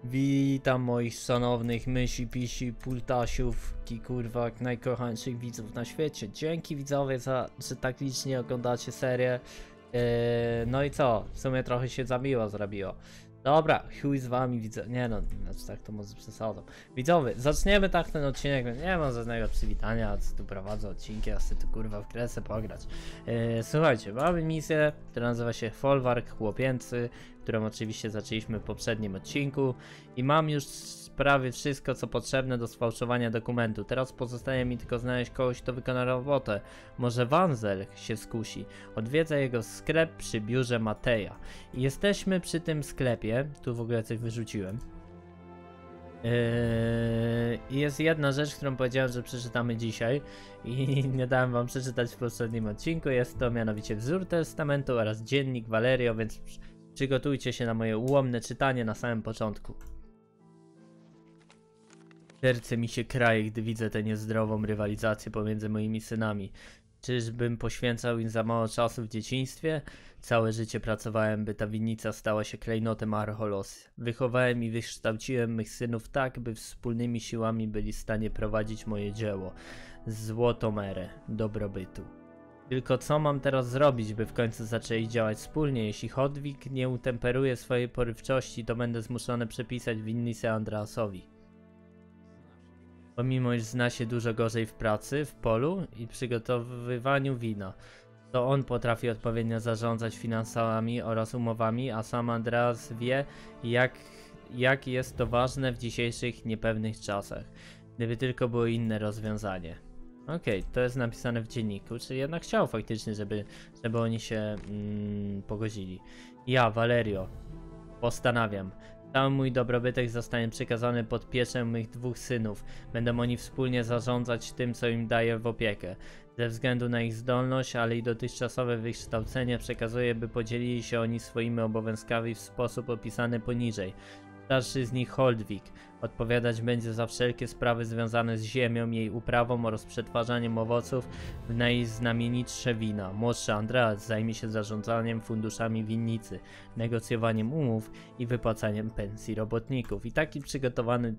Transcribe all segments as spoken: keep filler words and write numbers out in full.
Witam moich szanownych mysi, pisi, pultasiów i kurwa najkochańszych widzów na świecie. Dzięki widzowie za, że tak licznie oglądacie serię. Yy, no i co? W sumie trochę się za miło zrobiło. Dobra, chuj z wami widzę. Nie no, znaczy tak to może przesadzą. Widzowie, zaczniemy tak ten odcinek. Nie mam żadnego przywitania, co tu prowadzę odcinki, a chcę tu kurwa w kresę pograć. Yy, słuchajcie, mamy misję, która nazywa się Folwark Chłopięcy, którą oczywiście zaczęliśmy w poprzednim odcinku i mam już prawie wszystko, co potrzebne do sfałszowania dokumentu. Teraz pozostaje mi tylko znaleźć kogoś, kto wykona robotę. Może Wanzel się skusi. Odwiedza jego sklep przy biurze Mateja. I jesteśmy przy tym sklepie. Tu w ogóle coś wyrzuciłem. I yy, jest jedna rzecz, którą powiedziałem, że przeczytamy dzisiaj i nie dałem wam przeczytać w poprzednim odcinku. Jest to mianowicie wzór testamentu oraz dziennik Valerio, więc przygotujcie się na moje ułomne czytanie na samym początku. Serce mi się kraje, gdy widzę tę niezdrową rywalizację pomiędzy moimi synami. Czyżbym poświęcał im za mało czasu w dzieciństwie? Całe życie pracowałem, by ta winnica stała się klejnotem Archolos. Wychowałem i wykształciłem mych synów tak, by wspólnymi siłami byli w stanie prowadzić moje dzieło. Złotą erę dobrobytu. Tylko co mam teraz zrobić, by w końcu zaczęli działać wspólnie? Jeśli Hodwig nie utemperuje swojej porywczości, to będę zmuszony przepisać winnicę Andreasowi. Pomimo iż zna się dużo gorzej w pracy, w polu i przygotowywaniu wina, to on potrafi odpowiednio zarządzać finansami oraz umowami, a sam Andreas wie, jak, jak jest to ważne w dzisiejszych niepewnych czasach. Gdyby tylko było inne rozwiązanie. Okej, okay, to jest napisane w dzienniku, czyli jednak chciał faktycznie, żeby, żeby oni się mm, pogodzili. Ja, Valerio, postanawiam. Cały mój dobrobytek zostanie przekazany pod pieczę mych dwóch synów. Będą oni wspólnie zarządzać tym, co im daję w opiekę. Ze względu na ich zdolność, ale i dotychczasowe wykształcenie przekazuję, by podzielili się oni swoimi obowiązkami w sposób opisany poniżej. Starszy z nich Hodwig odpowiadać będzie za wszelkie sprawy związane z ziemią, jej uprawą oraz przetwarzaniem owoców w najznamienitsze wina. Młodszy Andreas zajmie się zarządzaniem funduszami winnicy, negocjowaniem umów i wypłacaniem pensji robotników. I taki przygotowany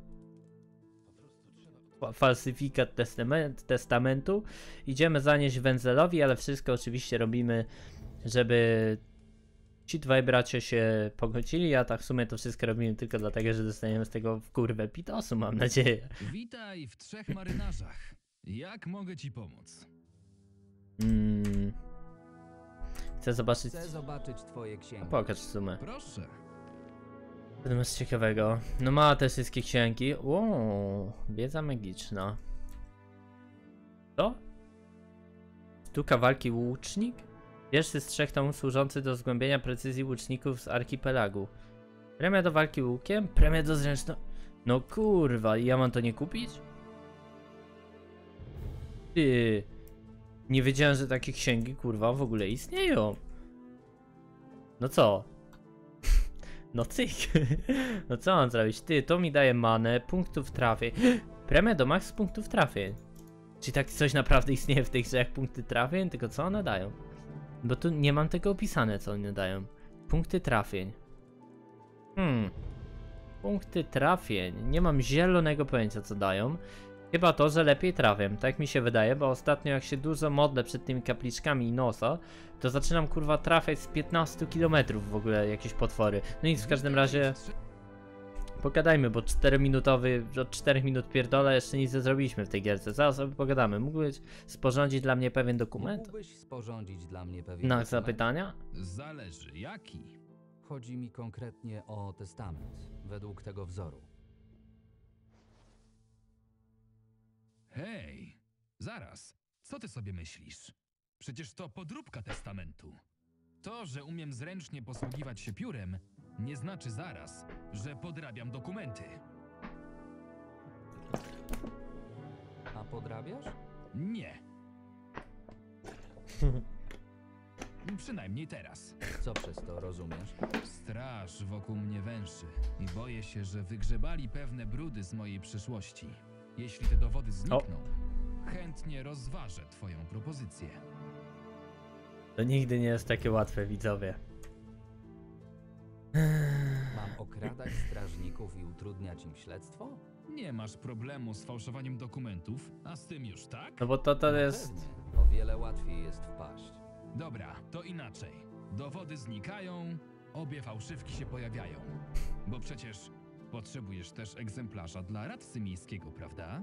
falsyfikat testament, testamentu idziemy zanieść Wenzelowi, ale wszystko oczywiście robimy, żeby ci dwaj bracia się pogodzili, a tak w sumie to wszystko robimy tylko dlatego, że dostaniemy z tego w kurwę pitosu, mam nadzieję. Witaj w Trzech Marynarzach. Jak mogę ci pomóc? Hmm. Chcę zobaczyć... Chcę zobaczyć twoje księgi. A pokaż w sumie. Proszę. Co masz ciekawego? No ma te wszystkie księgi. Uuu, wiedza magiczna. Co? Sztuka walki łucznik? Pierwszy z trzech tomów służący do zgłębienia precyzji łuczników z archipelagu. Premia do walki łukiem? Premia do zręczności... No kurwa, i ja mam to nie kupić? Ty... Nie wiedziałem, że takie księgi kurwa w ogóle istnieją. No co? No cyk. No co mam zrobić? Ty, to mi daje manę, punktów trafień. Premia do max punktów trafień. Czy tak coś naprawdę istnieje w tej grze jak punkty trafień? Tylko co one dają? Bo tu nie mam tego opisane, co one dają. Punkty trafień. Hmm. Punkty trafień. Nie mam zielonego pojęcia, co dają. Chyba to, że lepiej trafię. Tak mi się wydaje, bo ostatnio jak się dużo modlę przed tymi kapliczkami i nosa, to zaczynam kurwa trafiać z piętnastu kilometrów w ogóle jakieś potwory. No nic, w każdym razie... Pogadajmy, bo czterominutowy, od czterech minut pierdola jeszcze nic nie zrobiliśmy w tej gierce. Zaraz sobie pogadamy. Mógłbyś sporządzić dla mnie pewien dokument? Mógłbyś sporządzić dla mnie pewien Znak dokument? zapytania? Zależy, jaki? Chodzi mi konkretnie o testament, według tego wzoru. Hej, zaraz. Co ty sobie myślisz? Przecież to podróbka testamentu. To, że umiem zręcznie posługiwać się piórem, nie znaczy zaraz, że podrabiam dokumenty. A podrabiasz? Nie. Przynajmniej teraz. Co przez to rozumiesz? Straż wokół mnie węszy i boję się, że wygrzebali pewne brudy z mojej przyszłości. Jeśli te dowody znikną, o. chętnie rozważę twoją propozycję. To nigdy nie jest takie łatwe, widzowie. Mam Mam okradać strażników i utrudniać im śledztwo? Nie masz problemu z fałszowaniem dokumentów, a z tym już tak? No bo to to No jest... pewnie. O wiele łatwiej jest wpaść. Dobra, to inaczej. Dowody znikają, obie fałszywki się pojawiają. Bo przecież potrzebujesz też egzemplarza dla radcy miejskiego, prawda?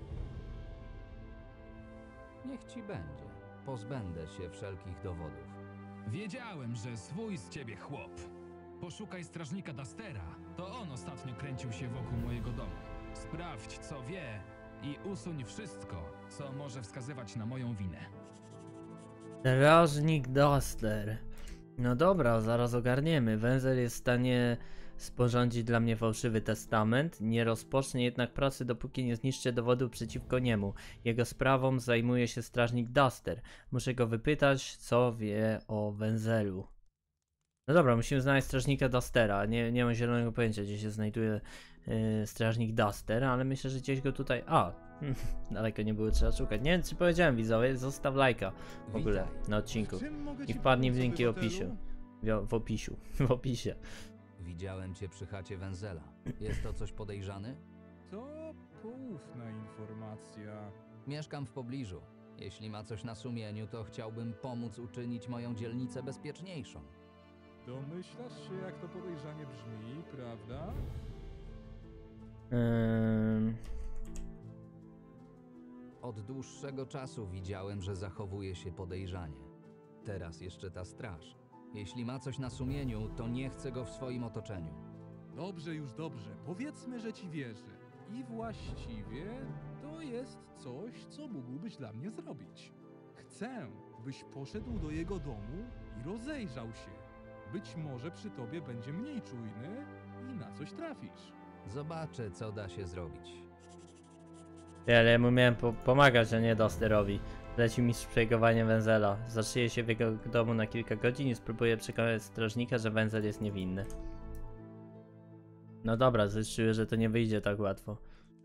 Niech ci będzie. Pozbędę się wszelkich dowodów. Wiedziałem, że swój z ciebie chłop. Poszukaj strażnika Dastera. To on ostatnio kręcił się wokół mojego domu. Sprawdź, co wie i usuń wszystko, co może wskazywać na moją winę. Strażnik Duster. No dobra, zaraz ogarniemy. Węzeł jest w stanie sporządzić dla mnie fałszywy testament. Nie rozpocznie jednak pracy, dopóki nie zniszczę dowodów przeciwko niemu. Jego sprawą zajmuje się strażnik Duster. Muszę go wypytać, co wie o Węzelu. No dobra, musimy znaleźć strażnika Dustera. Nie, nie mam zielonego pojęcia, gdzie się znajduje yy, strażnik Duster, ale myślę, że gdzieś go tutaj... A, daleko nie było, trzeba szukać. Nie wiem, czy powiedziałem, widzowie, zostaw lajka w ogóle Witaj. na odcinku. Czym mogę I ci wpadnij w pomóc, linki w obywatelu? opisie. W, w opisie. W opisie. Widziałem cię przy chacie Węzela. Jest to coś podejrzany? To poufna informacja. Mieszkam w pobliżu. Jeśli ma coś na sumieniu, to chciałbym pomóc uczynić moją dzielnicę bezpieczniejszą. Domyślasz się, jak to podejrzanie brzmi, prawda? Ym... Od dłuższego czasu widziałem, że zachowuje się podejrzanie. Teraz jeszcze ta straż. Jeśli ma coś na sumieniu, to nie chcę go w swoim otoczeniu. Dobrze, już dobrze. Powiedzmy, że ci wierzę. I właściwie to jest coś, co mógłbyś dla mnie zrobić. Chcę, byś poszedł do jego domu i rozejrzał się. Być może przy tobie będzie mniej czujny i na coś trafisz. Zobaczę, co da się zrobić. Ale ja mu miałem po pomagać, a nie Dusterowi. Leci mi z przejmowaniem Węzela. Zatrzyję się w jego domu na kilka godzin i spróbuję przekonać strażnika, że Węzel jest niewinny. No dobra, zresztą, że to nie wyjdzie tak łatwo.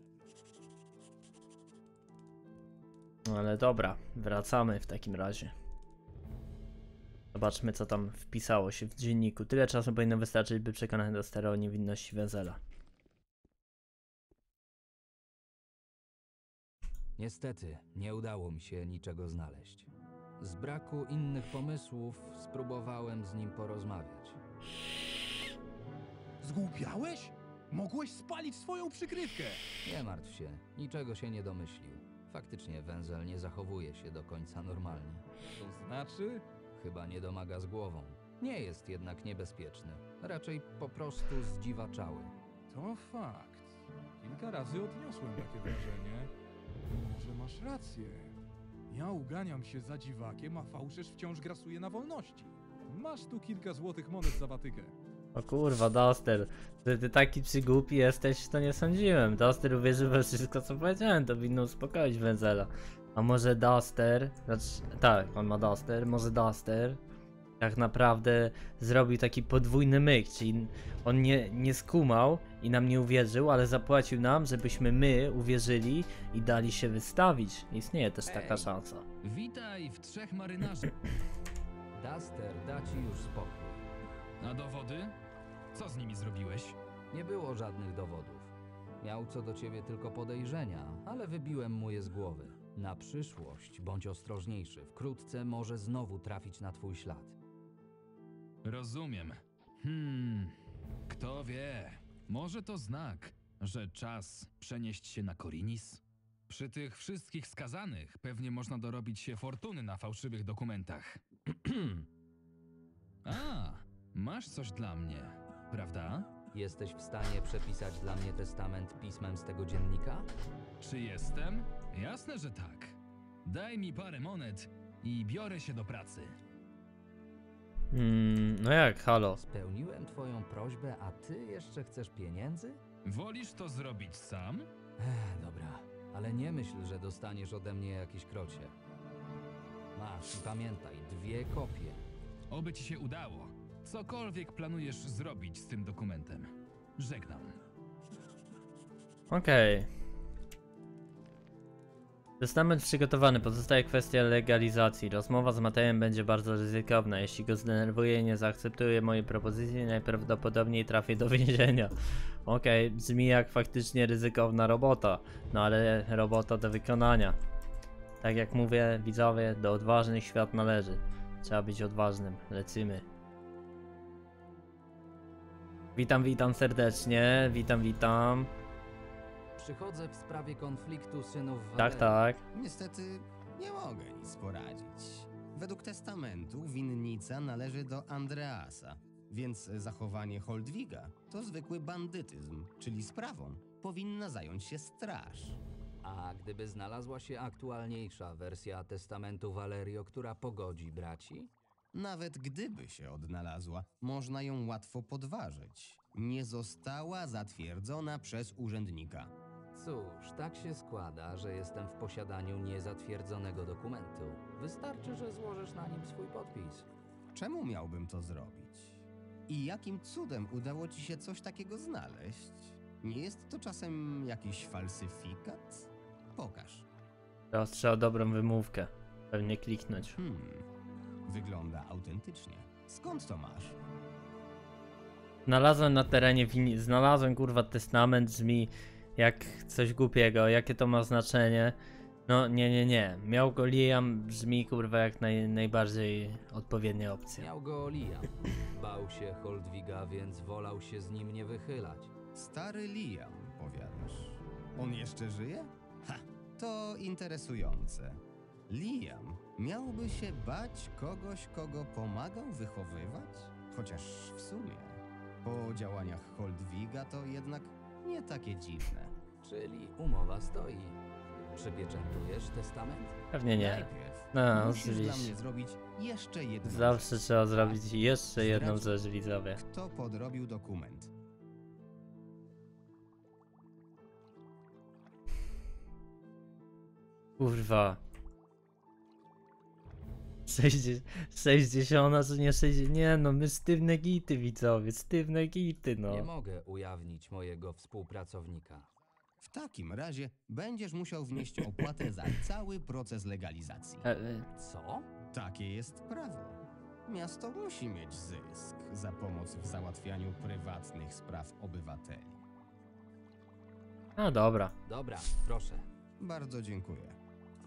No ale dobra, wracamy w takim razie. Zobaczmy, co tam wpisało się w dzienniku. Tyle czasu powinno wystarczyć, by przekonać Dustera o niewinności Węzela. Niestety, nie udało mi się niczego znaleźć. Z braku innych pomysłów spróbowałem z nim porozmawiać. Zgłupiałeś? Mogłeś spalić swoją przykrywkę! Nie martw się, niczego się nie domyślił. Faktycznie Węzel nie zachowuje się do końca normalnie. To znaczy? Chyba nie domaga z głową. Nie jest jednak niebezpieczny. Raczej po prostu zdziwaczały. To fakt. Kilka razy odniosłem takie wrażenie. Może masz rację. Ja uganiam się za dziwakiem, a fałszerz wciąż grasuje na wolności. Masz tu kilka złotych monet za watykę. O kurwa, Duster, że ty taki przygłupi jesteś, to nie sądziłem. Duster uwierzył we wszystko, co powiedziałem, to winno uspokoić Węzela. A może Duster, znaczy, tak, on ma Duster, może Duster tak naprawdę zrobił taki podwójny myk, czyli on nie, nie skumał i nam nie uwierzył, ale zapłacił nam, żebyśmy my uwierzyli i dali się wystawić. Istnieje też taka Ej. szansa. Witaj w Trzech Marynarzach. Duster da ci już spokój. A dowody? Co z nimi zrobiłeś? Nie było żadnych dowodów. Miał co do ciebie tylko podejrzenia, ale wybiłem mu je z głowy. Na przyszłość bądź ostrożniejszy. Wkrótce może znowu trafić na twój ślad. Rozumiem. Hmm, kto wie, może to znak, że czas przenieść się na Korinis? Przy tych wszystkich skazanych pewnie można dorobić się fortuny na fałszywych dokumentach. A, masz coś dla mnie, prawda? Jesteś w stanie przepisać dla mnie testament pismem z tego dziennika? Czy jestem? Jasne, że tak. Daj mi parę monet i biorę się do pracy. Hmm, no jak, halo. Spełniłem twoją prośbę, a ty jeszcze chcesz pieniędzy? Wolisz to zrobić sam? Ech, dobra, ale nie myśl, że dostaniesz ode mnie jakieś krocie. Masz i pamiętaj, dwie kopie. Oby ci się udało. Cokolwiek planujesz zrobić z tym dokumentem. Żegnam. Okej. Testament przygotowany, pozostaje kwestia legalizacji. Rozmowa z Matejem będzie bardzo ryzykowna. Jeśli go zdenerwuję i nie zaakceptuje mojej propozycji, najprawdopodobniej trafię do więzienia. Okej, okay, brzmi jak faktycznie ryzykowna robota, no ale robota do wykonania. Tak jak mówię, widzowie, do odważnych świat należy. Trzeba być odważnym, lecimy. Witam, witam serdecznie, witam, witam. Przychodzę w sprawie konfliktu synów Tak, Valerii. tak. Niestety nie mogę nic poradzić. Według testamentu winnica należy do Andreasa, więc zachowanie Holdwiga to zwykły bandytyzm, czyli sprawą powinna zająć się straż. A gdyby znalazła się aktualniejsza wersja testamentu Valerio, która pogodzi braci? Nawet gdyby się odnalazła, można ją łatwo podważyć. Nie została zatwierdzona przez urzędnika. Cóż, tak się składa, że jestem w posiadaniu niezatwierdzonego dokumentu. Wystarczy, że złożysz na nim swój podpis. Czemu miałbym to zrobić? I jakim cudem udało ci się coś takiego znaleźć? Nie jest to czasem jakiś falsyfikat? Pokaż. Teraz trzeba dobrą wymówkę. Pewnie kliknąć. Hmm, wygląda autentycznie. Skąd to masz? Znalazłem na terenie wini... Znalazłem kurwa testament, brzmi jak coś głupiego. Jakie to ma znaczenie? No nie, nie, nie. Miał go Liam, brzmi kurwa jak naj... najbardziej odpowiednia opcja. Miał go Liam. Bał się Holdwiga, więc wolał się z nim nie wychylać. Stary Liam, powiadasz. On jeszcze żyje? Ha, to interesujące. Liam miałby się bać kogoś, kogo pomagał wychowywać? Chociaż w sumie po działaniach Holdwiga to jednak nie takie dziwne. Czyli umowa stoi. Przypieczętujesz testament? Pewnie nie. Najpierw No, musisz dla oczywiście. mnie zrobić jeszcze jedną Zawsze rzecz. trzeba zrobić jeszcze jedną Zdradź, rzecz, widzowie. Kto podrobił dokument? Kurwa. sześćdziesiąt, czy nie sześćdziesiąt? Nie no, my sztywne gity, widzowie, sztywne gity, Nie no. mogę ujawnić mojego współpracownika. W takim razie będziesz musiał wnieść opłatę za cały proces legalizacji. E, e, Co? Takie jest prawo. Miasto musi mieć zysk za pomoc w załatwianiu prywatnych spraw obywateli. no dobra. Dobra, proszę. Bardzo dziękuję.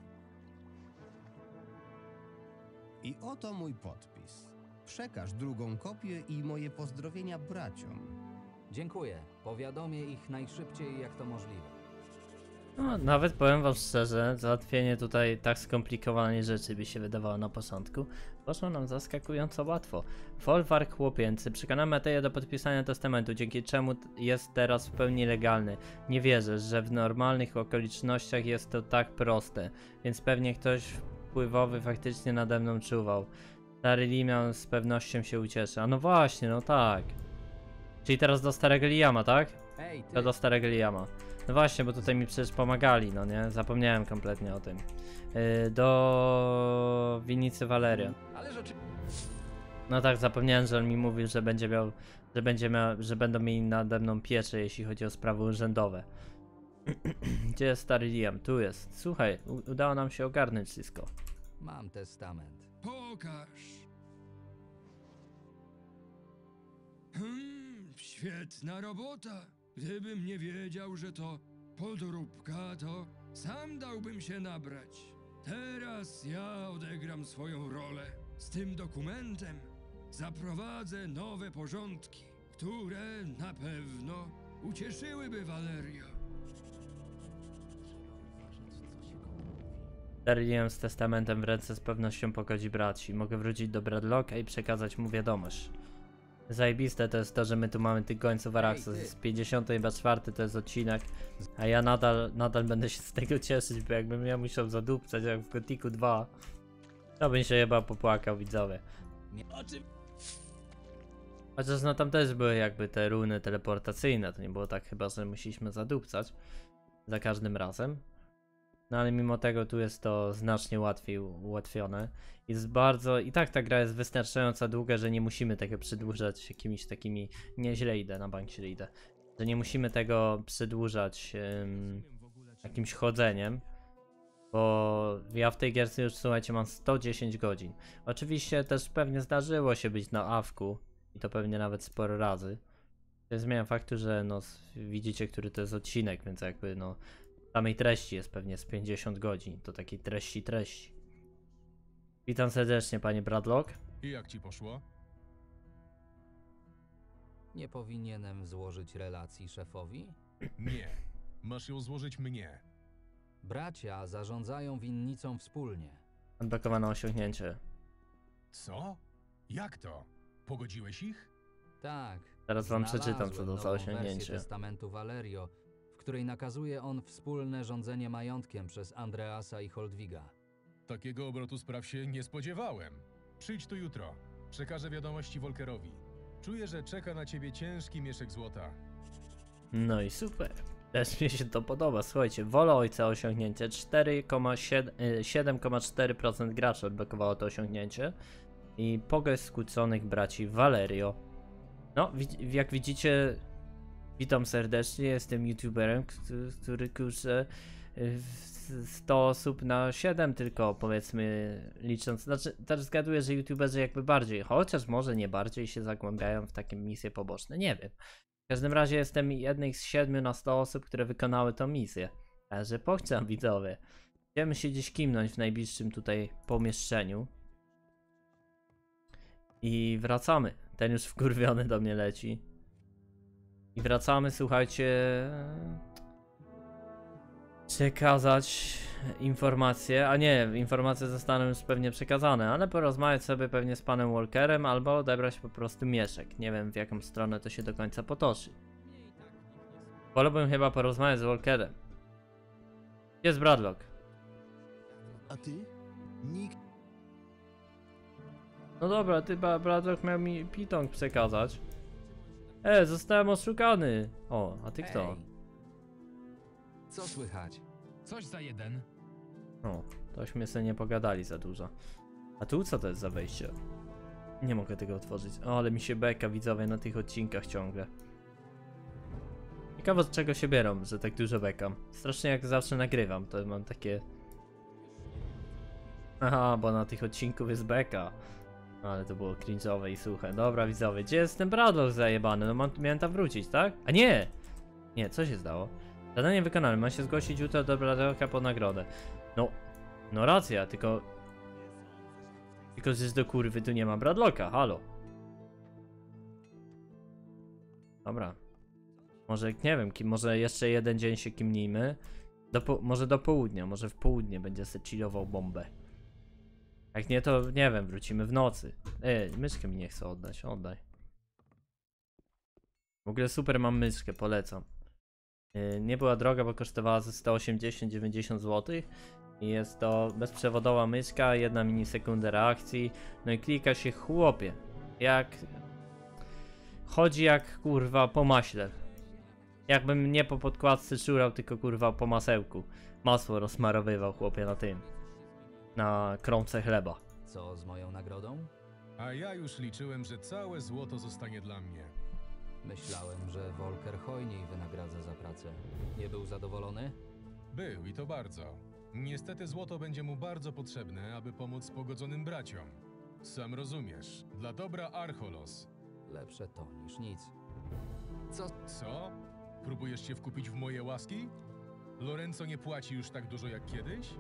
I oto mój podpis. Przekaż drugą kopię i moje pozdrowienia braciom. Dziękuję. Powiadomię ich najszybciej jak to możliwe. No, nawet powiem wam szczerze, załatwienie tutaj tak skomplikowanej rzeczy by się wydawało na początku, poszło nam zaskakująco łatwo. Folwark chłopięcy przekona Mateja do podpisania testamentu, dzięki czemu t- jest teraz w pełni legalny. Nie wierzę, że w normalnych okolicznościach jest to tak proste, więc pewnie ktoś wpływowy faktycznie nade mną czuwał. Stary Liam z pewnością się ucieszy. A no właśnie, no tak. Czyli teraz do starego Liama, tak? Ej, ty! To do starego Liama. No właśnie, bo tutaj mi przecież pomagali, no nie? Zapomniałem kompletnie o tym. Yy, do winnicy Valeria. Ale rzeczy... No tak, zapomniałem, że on mi mówił, że będzie miał, że będzie miał, że będą mieli nade mną pieczę, jeśli chodzi o sprawy urzędowe. Gdzie jest stary Liam? Tu jest. Słuchaj, u- udało nam się ogarnąć wszystko. Mam testament. Pokaż. Hmm, świetna robota. Gdybym nie wiedział, że to podróbka, to sam dałbym się nabrać. Teraz ja odegram swoją rolę. Z tym dokumentem zaprowadzę nowe porządki, które na pewno ucieszyłyby Valerio. Stary Liam z testamentem w ręce z pewnością pogodzi braci. Mogę wrócić do Bradlocka i przekazać mu wiadomość. Zajebiste to jest to, że my tu mamy tych gońców Araxa. ty. Z pięćdziesiąty chyba czwarty to jest odcinek. A ja nadal, nadal będę się z tego cieszyć, bo jakbym ja musiał zadupcać jak w Gothicu dwa, to bym się chyba popłakał, widzowie. Nie... O czym? Chociaż no tam też były jakby te runy teleportacyjne, to nie było tak chyba, że musieliśmy zadupcać za każdym razem. No ale mimo tego tu jest to znacznie łatwiej ułatwione. Jest bardzo, i tak ta gra jest wystarczająco długa, że nie musimy tego przedłużać jakimiś takimi, nieźle idę, na bank źle idę, że nie musimy tego przedłużać um, jakimś chodzeniem. Bo ja w tej gierce już, słuchajcie, mam sto dziesięć godzin. Oczywiście też pewnie zdarzyło się być na awku i to pewnie nawet sporo razy. To nie zmienia faktu, że no widzicie, który to jest odcinek, więc jakby no samej treści jest pewnie z pięćdziesiąt godzin. To takiej treści treści. Witam serdecznie, panie Bradlock. I jak ci poszło? Nie powinienem złożyć relacji szefowi? Nie. Masz ją złożyć mnie. Bracia zarządzają winnicą wspólnie. Odblokowane osiągnięcie. Co? Jak to? Pogodziłeś ich? Tak. Teraz wam przeczytam, co znalazłem to za nową wersję osiągnięcie. testamentu Valerio, w której nakazuje on wspólne rządzenie majątkiem przez Andreasa i Holdwiga. Takiego obrotu spraw się nie spodziewałem. Przyjdź tu jutro. Przekażę wiadomości Volkerowi. Czuję, że czeka na ciebie ciężki mieszek złota. No i super. Też mi się to podoba. Słuchajcie, wola ojca osiągnięcie. siedem przecinek cztery procent graczy odblokowało to osiągnięcie. I pogość skłóconych braci Valerio. No, jak widzicie, witam serdecznie. Jestem youtuberem, który, który kurczę, sto osób na siedem tylko, powiedzmy, licząc. Znaczy, też zgaduję, że youtuberzy jakby bardziej, chociaż może nie bardziej się zagłębiają w takie misje poboczne. Nie wiem. W każdym razie jestem jednym z siedmiu na sto osób, które wykonały tą misję. Także pochciam, widzowie. Chcemy się gdzieś kimnąć w najbliższym tutaj pomieszczeniu. I wracamy. Ten już wkurwiony do mnie leci. I wracamy, słuchajcie... Przekazać informacje, a nie, informacje zostaną już pewnie przekazane, ale porozmawiać sobie pewnie z panem Walkerem albo odebrać po prostu mieszek. Nie wiem, w jaką stronę to się do końca potoczy. Wolałbym chyba porozmawiać z Walkerem. Gdzie jest Bradlock? A ty? Nikt. No dobra, ty Bradlock miał mi pitong przekazać. E, zostałem oszukany. O, a ty kto? Ej. Co słychać? Coś za jeden. O, tośmy sobie nie pogadali za dużo. A tu co to jest za wejście? Nie mogę tego otworzyć. O, ale mi się beka, widzowie, na tych odcinkach ciągle. Ciekawe, z czego się biorą, że tak dużo bekam. Strasznie jak zawsze nagrywam, to mam takie... Aha, bo na tych odcinków jest beka. Ale to było cringe'owe i suche. Dobra, widzowie, gdzie jest ten Bradlock zajebany? No mam, miałem tam wrócić, tak? A nie! Nie, co się stało? Zadanie wykonane, ma się zgłosić jutro do Bradlocka po nagrodę. No, no racja, tylko... Tylko, że do kurwy tu nie ma Bradlocka, halo. Dobra. Może, nie wiem, kim, może jeszcze jeden dzień się kimnijmy. Do po, może do południa, może w południe będzie se chillował bombę. Jak nie, to nie wiem, wrócimy w nocy. Ej, myszkę mi nie chcę oddać, oddaj. W ogóle super mam myszkę, polecam. Nie była droga, bo kosztowała ze sto osiemdziesiąt do dziewięćdziesięciu złotych. I jest to bezprzewodowa myszka, jedna minisekundę reakcji. No i klika się, chłopie. Jak... Chodzi jak kurwa po maśle. Jakbym nie po podkładce szurał, tylko kurwa po masełku. Masło rozmarowywał, chłopie, na tym. Na kromce chleba. Co z moją nagrodą? A ja już liczyłem, że całe złoto zostanie dla mnie. Myślałem, że Volker hojniej wynagradza za pracę. Nie był zadowolony? Był i to bardzo. Niestety złoto będzie mu bardzo potrzebne, aby pomóc pogodzonym braciom. Sam rozumiesz, dla dobra Archolos. Lepsze to niż nic. Co? Co? Próbujesz się wkupić w moje łaski? Lorenzo nie płaci już tak dużo jak kiedyś?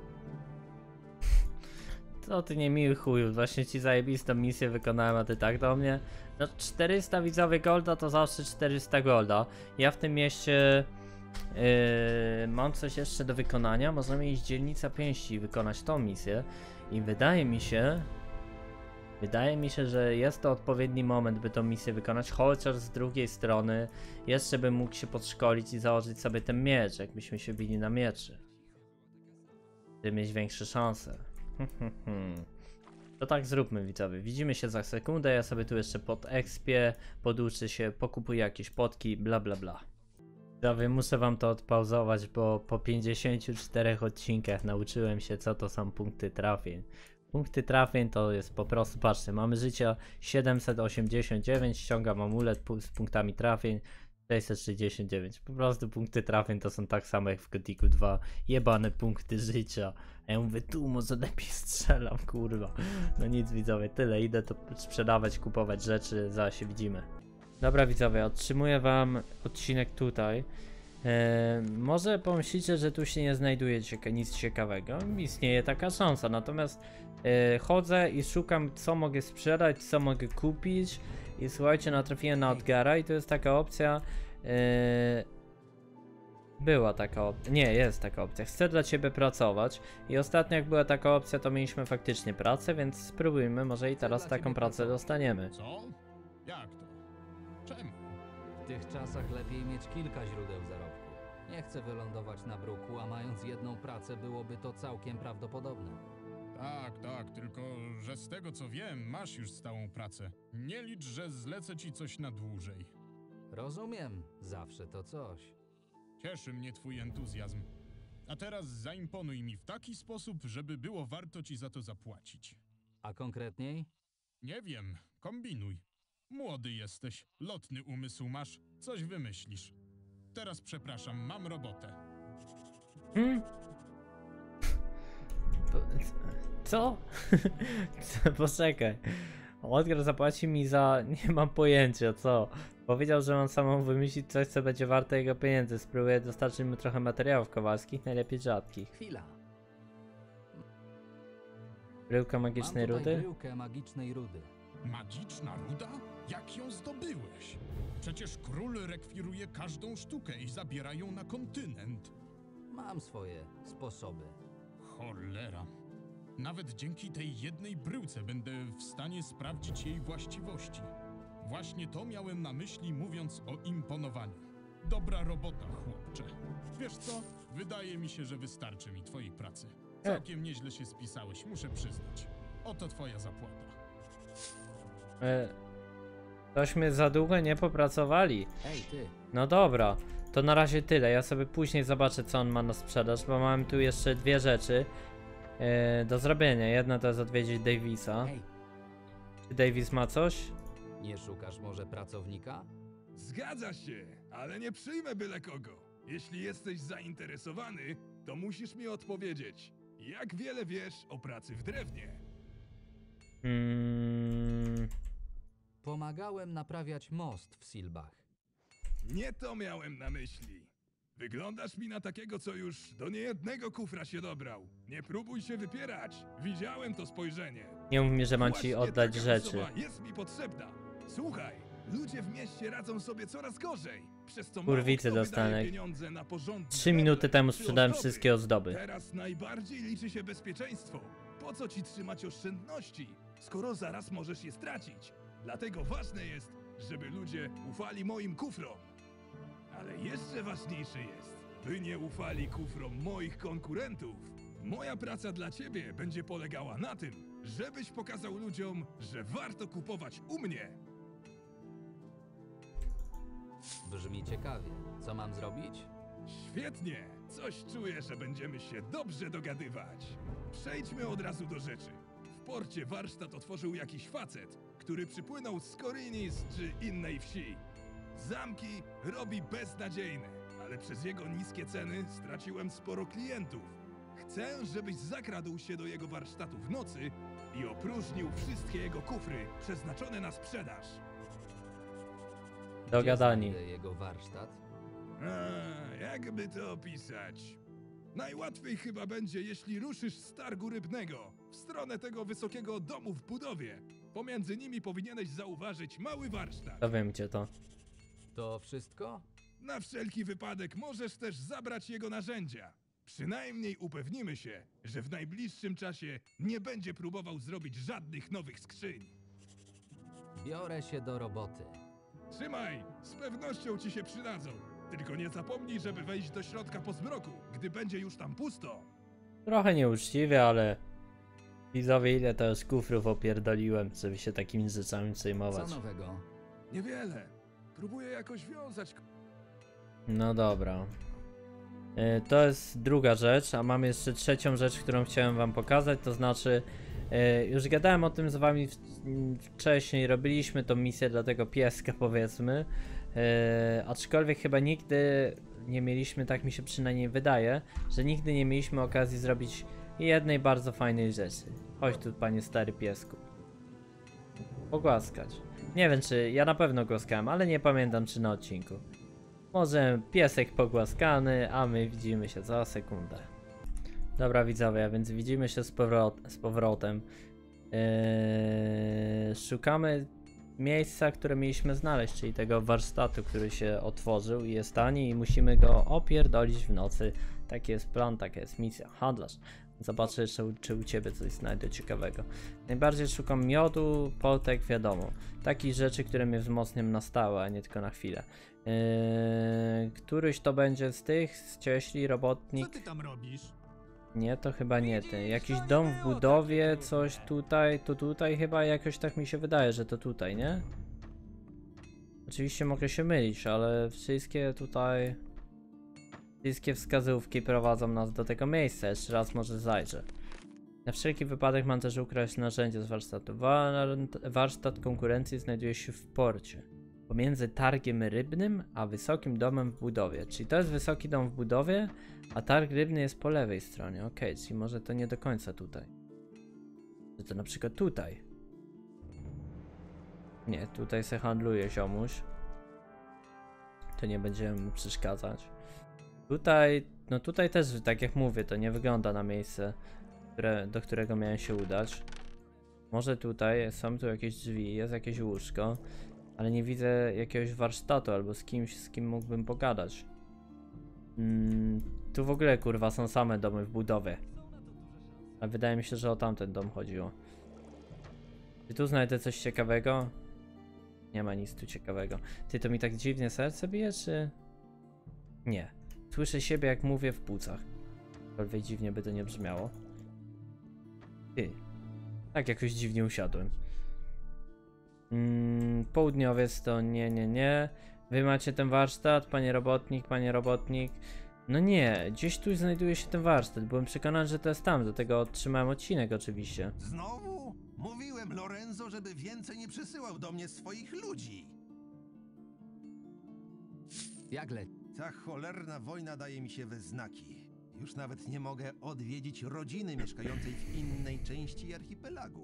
Co ty niemiły chuju, właśnie ci zajebistą misję wykonałem, a ty tak do mnie? No czterysta widzowie golda to zawsze czterysta golda. Ja w tym mieście yy, mam coś jeszcze do wykonania. Możemy iść dzielnica pięści i wykonać tą misję. I wydaje mi się, wydaje mi się, że jest to odpowiedni moment, by tą misję wykonać. Chociaż z drugiej strony jeszcze bym mógł się podszkolić i założyć sobie ten miecz, jakbyśmy się bili na mieczy. By mieć większe szanse. To tak zróbmy, widzowie. Widzimy się za sekundę. Ja sobie tu jeszcze pod expię poduczę się, pokupuję jakieś potki, bla bla bla. Widzowie, muszę wam to odpauzować, bo po pięćdziesięciu czterech odcinkach nauczyłem się, co to są punkty trafień. Punkty trafień to jest po prostu, patrzcie, mamy życie siedemset osiemdziesiąt dziewięć, ściągam amulet z punktami trafień, sześćset sześćdziesiąt dziewięć. Po prostu punkty trafień to są tak samo jak w Gothicu dwa. Jebane punkty życia. A ja mówię, tu może lepiej strzelam, kurwa. No nic widzowie, tyle. Idę to sprzedawać, kupować rzeczy, zaraz się widzimy. Dobra widzowie, otrzymuję wam odcinek tutaj. Eee, może pomyślicie, że tu się nie znajduje cieka nic ciekawego. Istnieje taka szansa, natomiast e, chodzę i szukam, co mogę sprzedać, co mogę kupić. I słuchajcie, natrafiłem na Odgara i to jest taka opcja. E, była taka opcja. Nie, jest taka opcja. Chcę dla ciebie pracować. I ostatnio jak była taka opcja, to mieliśmy faktycznie pracę, więc spróbujmy, może i teraz taką pracę dostaniemy. Co? Jak to? Czemu? W tych czasach lepiej mieć kilka źródeł zarobku. Nie chcę wylądować na bruku, a mając jedną pracę byłoby to całkiem prawdopodobne. Tak, tak, tylko że z tego co wiem, masz już stałą pracę. Nie licz, że zlecę ci coś na dłużej. Rozumiem, zawsze to coś. Cieszy mnie twój entuzjazm. A teraz zaimponuj mi w taki sposób, żeby było warto ci za to zapłacić. A konkretniej? Nie wiem, kombinuj. Młody jesteś, lotny umysł masz, coś wymyślisz. Teraz przepraszam, mam robotę. Hmm? Co? Poczekaj. Odgar zapłaci mi za... nie mam pojęcia co. Powiedział, że mam samą wymyślić coś, co będzie warte jego pieniędzy. Spróbuję dostarczyć mu trochę materiałów kowalskich, najlepiej rzadkich. Chwila. Bryłka magicznej Mam tutaj rudy? bryłkę magicznej rudy. Magiczna ruda? Jak ją zdobyłeś? Przecież król rekwiruje każdą sztukę i zabiera ją na kontynent. Mam swoje sposoby. Cholera. Nawet dzięki tej jednej bryłce będę w stanie sprawdzić jej właściwości. Właśnie to miałem na myśli, mówiąc o imponowaniu. Dobra robota, chłopcze. Wiesz co? Wydaje mi się, że wystarczy mi twojej pracy. Całkiem nieźle się spisałeś, muszę przyznać. Oto twoja zapłata. E, tośmy za długo nie popracowali. Ej, ty. No dobra, to na razie tyle. Ja sobie później zobaczę, co on ma na sprzedaż, bo mam tu jeszcze dwie rzeczy e, do zrobienia. Jedna to jest odwiedzić Davisa. Ej, Czy Davis ma coś? nie szukasz może pracownika? Zgadza się, ale nie przyjmę byle kogo. Jeśli jesteś zainteresowany, to musisz mi odpowiedzieć. Jak wiele wiesz o pracy w drewnie? Hmm, Pomagałem naprawiać most w Silbach. Nie to miałem na myśli. Wyglądasz mi na takiego, co już do niejednego kufra się dobrał. Nie próbuj się wypierać. Widziałem to spojrzenie. nie mów mi, że mam ci Właśnie oddać taka rzeczy. osoba jest mi potrzebna. Słuchaj, ludzie w mieście radzą sobie coraz gorzej. Przez co Kurwicy mało kto dostanek. wydaje pieniądze na porządne Trzy minuty meble temu czy sprzedałem ozdoby. wszystkie ozdoby. Teraz najbardziej liczy się bezpieczeństwo. Po co ci trzymać oszczędności, skoro zaraz możesz je stracić? Dlatego ważne jest, żeby ludzie ufali moim kufrom. Ale jeszcze ważniejsze jest, by nie ufali kufrom moich konkurentów. Moja praca dla ciebie będzie polegała na tym, żebyś pokazał ludziom, że warto kupować u mnie. Brzmi ciekawie. Co mam zrobić? Świetnie! Coś czuję, że będziemy się dobrze dogadywać. Przejdźmy od razu do rzeczy. W porcie warsztat otworzył jakiś facet, który przypłynął z Korinis czy innej wsi. Zamki robi beznadziejne, ale przez jego niskie ceny straciłem sporo klientów. Chcę, żebyś zakradł się do jego warsztatu w nocy i opróżnił wszystkie jego kufry przeznaczone na sprzedaż. Dogadani. Gdzie znajdę jego warsztat? A, jakby to opisać? Najłatwiej chyba będzie, jeśli ruszysz z targu rybnego w stronę tego wysokiego domu w budowie. Pomiędzy nimi powinieneś zauważyć mały warsztat. To wiem gdzie to. To wszystko? Na wszelki wypadek możesz też zabrać jego narzędzia. Przynajmniej upewnimy się, że w najbliższym czasie nie będzie próbował zrobić żadnych nowych skrzyń. Biorę się do roboty. Trzymaj, z pewnością ci się przydadzą. Tylko nie zapomnij, żeby wejść do środka po zmroku, gdy będzie już tam pusto. Trochę nieuczciwie, ale... Widzowie, ile to już kufrów opierdoliłem, żeby się takimi rzeczami Co przejmować. nowego? Niewiele. Próbuję jakoś wiązać. No dobra. Y, To jest druga rzecz, a mam jeszcze trzecią rzecz, którą chciałem wam pokazać, to znaczy y, już gadałem o tym z wami w- m, wcześniej, robiliśmy tą misję dla tego pieska powiedzmy, Yy, aczkolwiek chyba nigdy nie mieliśmy, tak mi się przynajmniej wydaje, że nigdy nie mieliśmy okazji zrobić jednej bardzo fajnej rzeczy. Chodź tu, panie stary piesku. Pogłaskać. Nie wiem, czy ja na pewno głaskałem, ale nie pamiętam, czy na odcinku. Może piesek pogłaskany, a my widzimy się za sekundę. Dobra widzowie, a więc widzimy się z, powrot z powrotem. Yy, szukamy miejsca, które mieliśmy znaleźć, czyli tego warsztatu, który się otworzył i jest tani i musimy go opierdolić w nocy. Taki jest plan, taka jest misja. Handlarz. Zobaczę, czy, czy u ciebie coś znajdę ciekawego. Najbardziej szukam miodu, potek, wiadomo. Takich rzeczy, które mnie wzmocnią na stałe, a nie tylko na chwilę. Yy, któryś to będzie z tych, z cieśli, robotnik. Co ty tam robisz? Nie, to chyba nie ty. Jakiś dom w budowie, coś tutaj, to tutaj chyba jakoś tak mi się wydaje, że to tutaj, nie? Oczywiście mogę się mylić, ale wszystkie tutaj... Wszystkie wskazówki prowadzą nas do tego miejsca. Jeszcze raz może zajrzę. Na wszelki wypadek mam też ukraść narzędzie z warsztatu. Wa warsztat konkurencji znajduje się w porcie. Pomiędzy targiem rybnym, a wysokim domem w budowie. Czyli to jest wysoki dom w budowie, a targ rybny jest po lewej stronie. Ok, czyli może to nie do końca tutaj. Że to na przykład tutaj. Nie, tutaj se handluje ziomuś. To nie będziemy mu przeszkadzać. Tutaj, no tutaj też, tak jak mówię, to nie wygląda na miejsce, które, do którego miałem się udać. Może tutaj, są tu jakieś drzwi, jest jakieś łóżko, ale nie widzę jakiegoś warsztatu albo z kimś, z kim mógłbym pogadać. Mm, tu w ogóle, kurwa, są same domy w budowie. Ale wydaje mi się, że o tamten dom chodziło. Czy tu znajdę coś ciekawego? Nie ma nic tu ciekawego. Ty, to mi tak dziwnie serce bije, czy... Nie. Słyszę siebie, jak mówię w płucach. Aczkolwiek dziwnie by to nie brzmiało. Ty. Tak jakoś dziwnie usiadłem. Mm, południowiec to nie, nie, nie. Wy macie ten warsztat, panie robotnik, panie robotnik. No nie, gdzieś tu znajduje się ten warsztat. Byłem przekonany, że to jest tam. Do tego otrzymałem odcinek oczywiście. Znowu? Mówiłem Lorenzo, żeby więcej nie przysyłał do mnie swoich ludzi. Jak leci? Ta cholerna wojna daje mi się we znaki. Już nawet nie mogę odwiedzić rodziny mieszkającej w innej części archipelagu.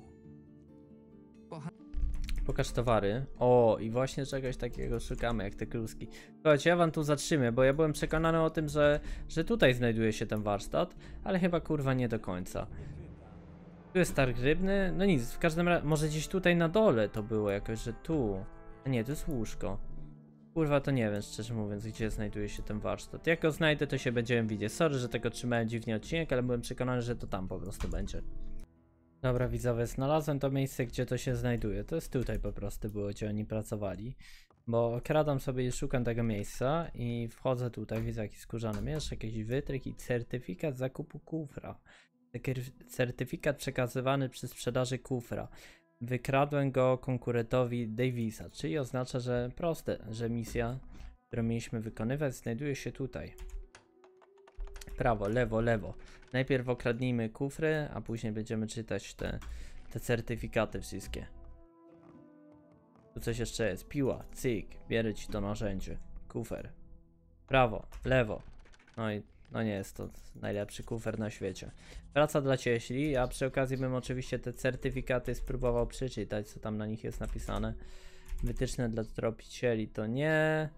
Pokaż towary. O, i właśnie czegoś takiego szukamy, jak te kluski. Słuchajcie, ja wam tu zatrzymię, bo ja byłem przekonany o tym, że, że tutaj znajduje się ten warsztat, ale chyba kurwa nie do końca. Tu jest targ rybny. No nic, w każdym razie, może gdzieś tutaj na dole to było jakoś, że tu. A nie, to jest łóżko. Kurwa, to nie wiem, szczerze mówiąc, gdzie znajduje się ten warsztat. Jak go znajdę, to się będziemy widzieć. Sorry, że tego trzymałem dziwnie odcinek, ale byłem przekonany, że to tam po prostu będzie. Dobra widzowie, znalazłem to miejsce, gdzie to się znajduje. To jest tutaj po prostu było, gdzie oni pracowali. Bo kradam sobie i szukam tego miejsca i wchodzę tutaj, widzę jakiś skórzany miecz, jakiś wytryk i certyfikat zakupu kufra. Certyfikat przekazywany przy sprzedaży kufra. Wykradłem go konkurentowi Davisa, czyli oznacza, że proste, że misja, którą mieliśmy wykonywać, znajduje się tutaj. Prawo, lewo, lewo. Najpierw okradnijmy kufry, a później będziemy czytać te, te certyfikaty wszystkie. Tu coś jeszcze jest. Piła, cyk, bierę ci to narzędzie. Kufer. Prawo, lewo. No i no nie jest to najlepszy kufer na świecie. Praca dla cieśli, a przy okazji bym oczywiście te certyfikaty spróbował przeczytać, co tam na nich jest napisane. Wytyczne dla tropicieli to nie.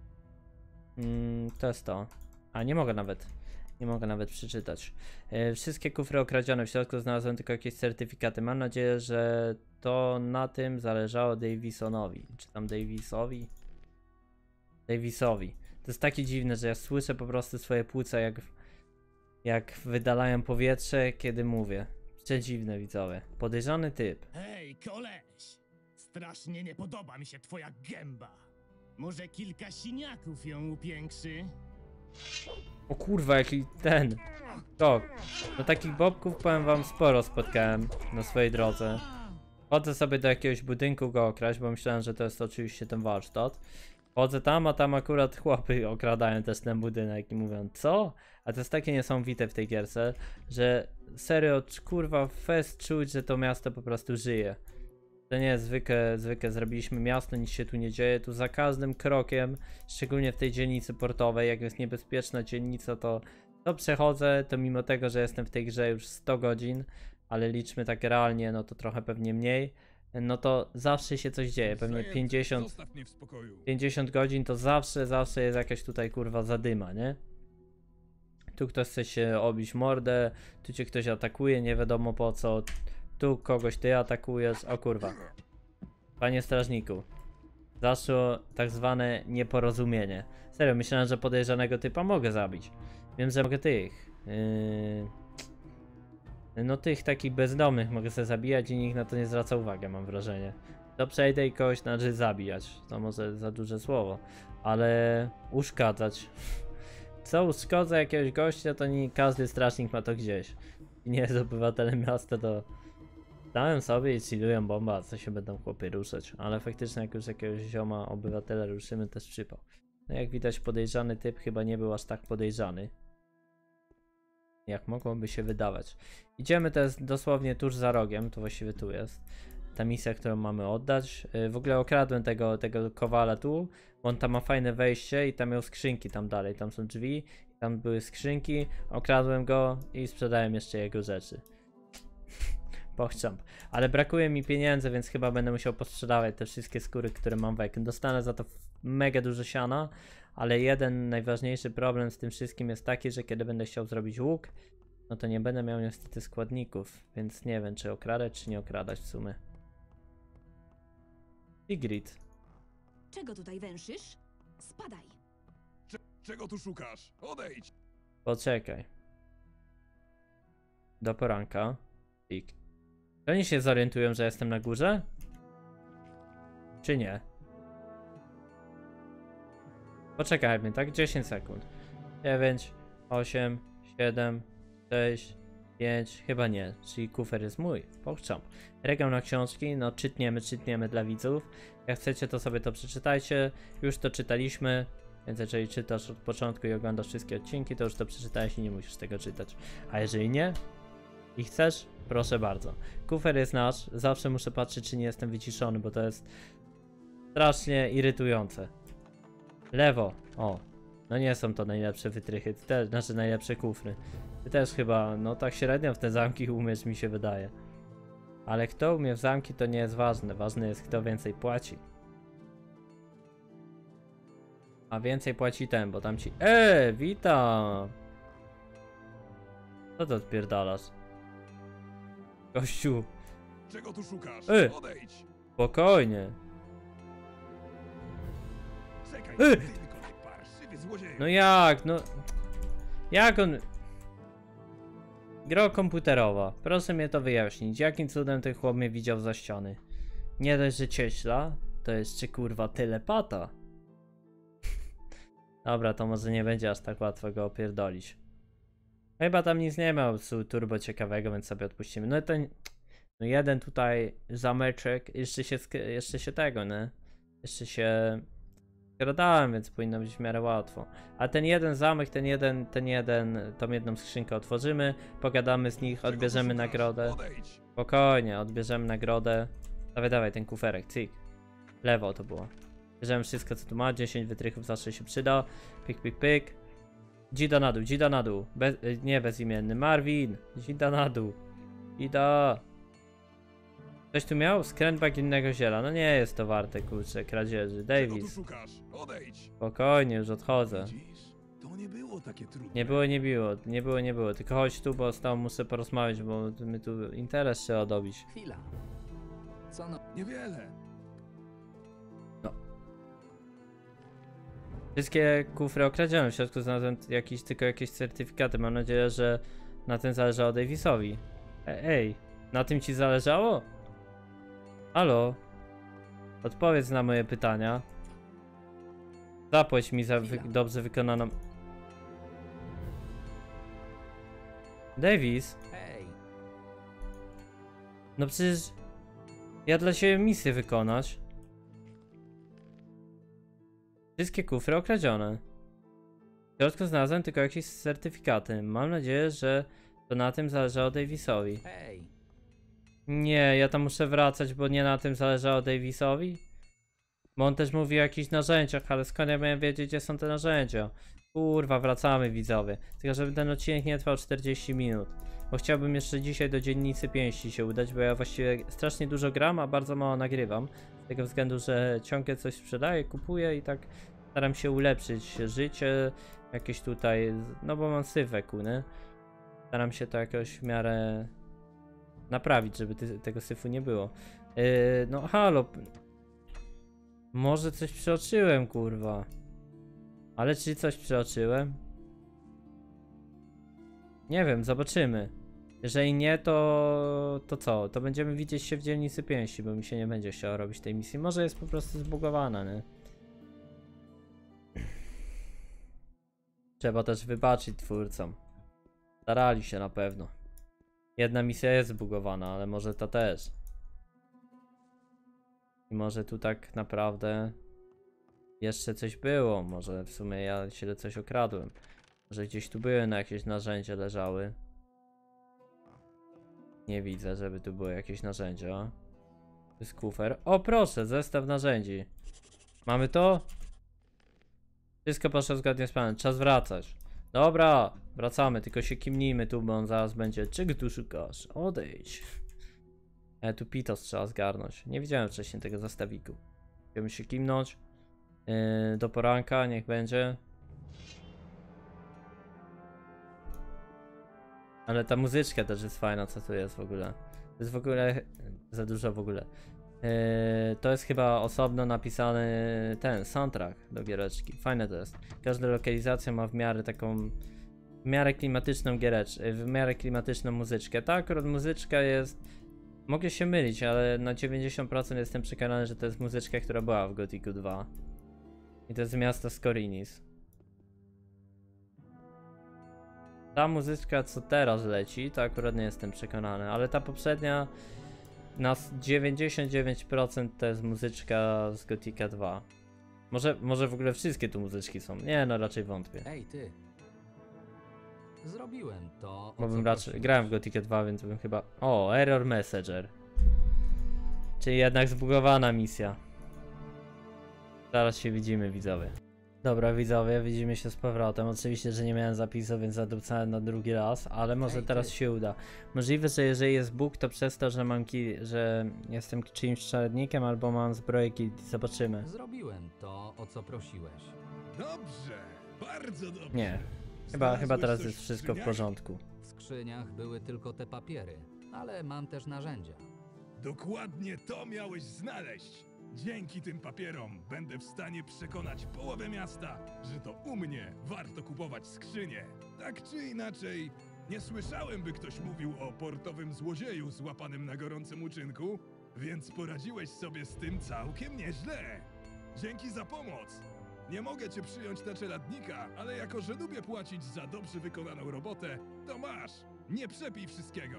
Mm, to jest to. A nie mogę nawet. Nie mogę nawet przeczytać. Yy, wszystkie kufry okradzione, w środku znalazłem tylko jakieś certyfikaty. Mam nadzieję, że to na tym zależało Davisonowi. Czy tam Davisowi? Davisowi. To jest takie dziwne, że ja słyszę po prostu swoje płuca, jak, jak wydalają powietrze, kiedy mówię. Przedziwne, widzowie. Podejrzany typ. Hej, koleś! Strasznie nie podoba mi się twoja gęba. Może kilka siniaków ją upiększy? O kurwa, jaki ten. To. No takich bobków, powiem wam, sporo spotkałem na swojej drodze. Chodzę sobie do jakiegoś budynku go okraść, bo myślałem, że to jest oczywiście ten warsztat. Chodzę tam, a tam akurat chłopy okradają też ten budynek i mówią, co? A to jest takie niesamowite w tej gierce, że serio, kurwa, fest czuć, że to miasto po prostu żyje. To nie jest zwykłe, zwykłe, zrobiliśmy miasto, nic się tu nie dzieje, tu za każdym krokiem, szczególnie w tej dzielnicy portowej, jak jest niebezpieczna dzielnica, to, to przechodzę, to mimo tego, że jestem w tej grze już sto godzin, ale liczmy tak realnie, no to trochę pewnie mniej, no to zawsze się coś dzieje, pewnie pięćdziesiąt, Zostaw mnie w spokoju. pięćdziesiąt godzin to zawsze, zawsze jest jakaś tutaj kurwa zadyma, nie? Tu ktoś chce się obić mordę, tu cię ktoś atakuje, nie wiadomo po co, tu kogoś ty atakujesz, o kurwa. Panie strażniku, zaszło tak zwane nieporozumienie. Serio, myślałem, że podejrzanego typa mogę zabić. Wiem, że mogę tych... Yy... No tych takich bezdomnych mogę sobie zabijać i nikt na to nie zwraca uwagi, mam wrażenie. To przejdę i kogoś należy zabijać. To może za duże słowo, ale uszkadzać. Co uszkodza jakiegoś gościa, to nie każdy strażnik ma to gdzieś. I nie jest obywatelem miasta, to dałem sobie i chillują bomba, co się będą chłopy ruszać. Ale faktycznie jak już jakiegoś zioma obywatela ruszymy, też przypał. No jak widać podejrzany typ chyba nie był aż tak podejrzany, jak mogłoby się wydawać. Idziemy teraz dosłownie tuż za rogiem, to właściwie tu jest ta misja, którą mamy oddać. W ogóle okradłem tego, tego kowala tu, bo on tam ma fajne wejście i tam miał skrzynki tam dalej, tam są drzwi, tam były skrzynki, okradłem go i sprzedałem jeszcze jego rzeczy. Pochczamp. Ale brakuje mi pieniędzy, więc chyba będę musiał posprzedawać te wszystkie skóry, które mam wek. Dostanę za to mega dużo siana, ale jeden najważniejszy problem z tym wszystkim jest taki, że kiedy będę chciał zrobić łuk, no to nie będę miał niestety składników, więc nie wiem, czy okradać, czy nie okradać w sumie. Sigrid. Czego tutaj węszysz? Spadaj. Czego tu szukasz? Odejdź! Poczekaj. Do poranka. Pik. Czy oni się zorientują, że jestem na górze? Czy nie? Poczekajmy, tak? dziesięć sekund. dziewięć, osiem, siedem, sześć, pięć, chyba nie, czyli kufer jest mój. Pokczam. Regał na książki, no czytniemy, czytniemy dla widzów. Jak chcecie, to sobie to przeczytajcie. Już to czytaliśmy, więc jeżeli czytasz od początku i oglądasz wszystkie odcinki, to już to przeczytałeś i nie musisz tego czytać. A jeżeli nie i chcesz, proszę bardzo. Kufer jest nasz, zawsze muszę patrzeć, czy nie jestem wyciszony, bo to jest strasznie irytujące. Lewo, o. No nie są to najlepsze wytrychy, te, znaczy najlepsze kufry. Ty też chyba, no tak średnio w te zamki umiesz, mi się wydaje. Ale kto umie w zamki, to nie jest ważne. Ważne jest, kto więcej płaci. A więcej płaci ten, bo tam ci... Eee, witam! Co to odpierdalasz? Gościu. Czego tu szukasz? Ej. Odejdź! Spokojnie. Czekaj, Ej. ty tylko nie parszywy złodzieju! No jak, no... Jak on... Gra komputerowa. Proszę mnie to wyjaśnić. Jakim cudem ten chłop mnie widział za ściany? Nie dość, że cieśla, to jeszcze kurwa telepata. Dobra, to może nie będzie aż tak łatwo go opierdolić. Chyba tam nic nie miał turbo ciekawego, więc sobie odpuścimy. No ten... No jeden tutaj zameczek, jeszcze się, jeszcze się tego, nie? Jeszcze się skradałem, więc powinno być w miarę łatwo. A ten jeden zamek, ten jeden, ten jeden, tą jedną skrzynkę otworzymy, pogadamy z nich, odbierzemy nagrodę. Odejdź! Spokojnie, odbierzemy nagrodę. Dawaj, dawaj, ten kuferek, cyk. Lewo to było. Bierzemy wszystko, co tu ma, dziesięć wytrychów zawsze się przyda. Pyk, pyk, pyk. Dzida na dół, dzida na dół. Bez, nie bezimienny, Marvin. Dzida na dół. Dzida. Ktoś tu miał? Skręt bagiennego ziela. No nie jest to warte, kurczę, kradzieży. Czego tu Davis. szukasz? Odejdź! Spokojnie, już odchodzę. Widzisz? To nie było takie trudne. Nie było, nie było, nie było, nie było. Tylko chodź tu, bo z tobą muszę porozmawiać, bo my tu interes trzeba dobić. Chwila. Co no... Niewiele. Wszystkie kufry okradzione, w środku znalazłem jakieś, tylko jakieś certyfikaty. Mam nadzieję, że na tym zależało Davisowi. E ej, na tym ci zależało? Halo? Odpowiedz na moje pytania. Zapłać mi za wy dobrze wykonaną... Davis? Hej, No przecież... Ja dla siebie misję wykonać. Wszystkie kufry okradzione. W środku znalazłem tylko jakieś certyfikaty. Mam nadzieję, że to na tym zależało Davisowi. hej. Nie, ja tam muszę wracać, bo nie na tym zależało Davisowi. Bo on też mówi o jakichś narzędziach, ale skąd ja miałem wiedzieć, gdzie są te narzędzia? Kurwa, wracamy widzowie. Tylko żeby ten odcinek nie trwał czterdzieści minut. Bo chciałbym jeszcze dzisiaj do dzielnicy pięści się udać, bo ja właściwie strasznie dużo gram, a bardzo mało nagrywam. Z tego względu, że ciągle coś sprzedaję, kupuję i tak staram się ulepszyć życie. Jakieś tutaj, no bo mam syf wekół, nie? Staram się to jakoś w miarę naprawić, żeby ty, tego syfu nie było. Yy, no halo. Może coś przeoczyłem, kurwa. Ale czy coś przeoczyłem? Nie wiem, zobaczymy. Jeżeli nie, to... to co? To będziemy widzieć się w dzielnicy pięści, bo mi się nie będzie chciało robić tej misji. Może jest po prostu zbugowana, nie? Trzeba też wybaczyć twórcom. Starali się na pewno. Jedna misja jest zbugowana, ale może ta też. I może tu tak naprawdę jeszcze coś było. Może w sumie ja się coś okradłem. Może gdzieś tu były na jakieś narzędzia leżały. Nie widzę, żeby tu było jakieś narzędzia. To jest kufer. O proszę, zestaw narzędzi. Mamy to? Wszystko poszło zgodnie z planem. Czas wracać. Dobra, wracamy, tylko się kimnijmy tu, bo on zaraz będzie. Czego tu szukasz? Odejdź. E, tu pitos trzeba zgarnąć. Nie widziałem wcześniej tego zestawiku. Chcemy się kimnąć. Yy, do poranka, niech będzie. Ale ta muzyczka też jest fajna, co tu jest w ogóle. To jest w ogóle... za dużo w ogóle. Yy, to jest chyba osobno napisany ten soundtrack do giereczki. Fajne to jest. Każda lokalizacja ma w miarę taką... w miarę klimatyczną gierecz... w miarę klimatyczną muzyczkę. Ta akurat muzyczka jest... mogę się mylić, ale na dziewięćdziesiąt procent jestem przekonany, że to jest muzyczka, która była w Gothicu dwa. I to jest miasto Skorinis. Ta muzyczka, co teraz leci, to akurat nie jestem przekonany, ale ta poprzednia na dziewięćdziesiąt dziewięć procent to jest muzyczka z Gothica dwa. Może, może w ogóle wszystkie tu muzyczki są. Nie, no raczej wątpię. Ej, ty. Zrobiłem to. o Bo co bym raczej prosiłeś. grałem w Gothica dwa, więc bym chyba... O, Error Messenger. Czyli jednak zbugowana misja. Zaraz się widzimy, widzowie. Dobra, widzowie, widzimy się z powrotem. Oczywiście, że nie miałem zapisu, więc zadupcałem na drugi raz, ale może Ej, teraz ty. się uda. Możliwe, że jeżeli jest bóg, to przez to, że mam ki że jestem czyimś czarnikiem albo mam zbroję gildii. Zobaczymy. Zrobiłem to, o co prosiłeś. Dobrze, bardzo dobrze. Nie. Chyba, chyba Znalazłeś teraz coś jest w wszystko w skrzyniach? porządku. W skrzyniach były tylko te papiery, ale mam też narzędzia. Dokładnie to miałeś znaleźć. Dzięki tym papierom będę w stanie przekonać połowę miasta, że to u mnie warto kupować skrzynie. Tak czy inaczej, nie słyszałem, by ktoś mówił o portowym złodzieju złapanym na gorącym uczynku, więc poradziłeś sobie z tym całkiem nieźle. Dzięki za pomoc. Nie mogę cię przyjąć na czeladnika, ale jako że lubię płacić za dobrze wykonaną robotę, to masz. Nie przepij wszystkiego.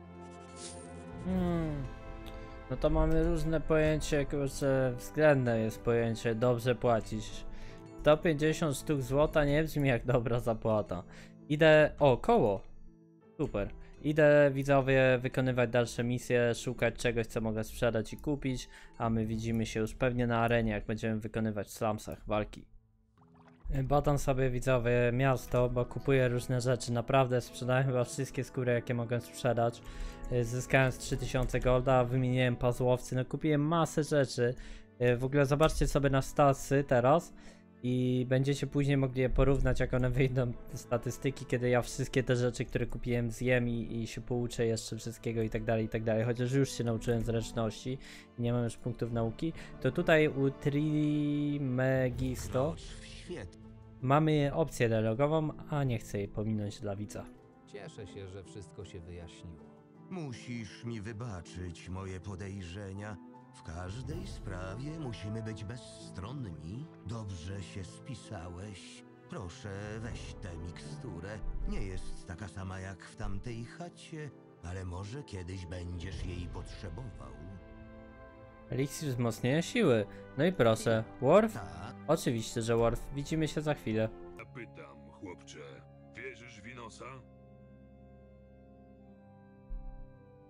Hmm. No to mamy różne pojęcie, kurczę, względne jest pojęcie dobrze płacić. sto pięćdziesiąt sztuk złota nie brzmi jak dobra zapłata. Idę... O, koło! Super. Idę, widzowie, wykonywać dalsze misje, szukać czegoś, co mogę sprzedać i kupić, a my widzimy się już pewnie na arenie, jak będziemy wykonywać w slumsach walki. Badam sobie, widzowie, miasto, bo kupuję różne rzeczy. Naprawdę sprzedałem chyba wszystkie skóry, jakie mogę sprzedać. Zyskałem z trzy tysiące golda, wymieniłem puzzłowcy, no kupiłem masę rzeczy. W ogóle zobaczcie sobie na statsy teraz i będziecie później mogli je porównać, jak one wyjdą, te statystyki, kiedy ja wszystkie te rzeczy, które kupiłem, zjem i, i się pouczę jeszcze wszystkiego i tak dalej, i tak dalej. Chociaż już się nauczyłem zręczności i nie mam już punktów nauki, to tutaj u Trimegisto mamy opcję dialogową, a nie chcę jej pominąć dla widza. Cieszę się, że wszystko się wyjaśniło. Musisz mi wybaczyć moje podejrzenia. W każdej sprawie musimy być bezstronni. Dobrze się spisałeś. Proszę, weź tę miksturę. Nie jest taka sama jak w tamtej chacie, ale może kiedyś będziesz jej potrzebował. Eliksir wzmocnienia siły. No i proszę, Worf? Tak, Oczywiście, że Worf. Widzimy się za chwilę. Zapytam, chłopcze, wierzysz w Inosa?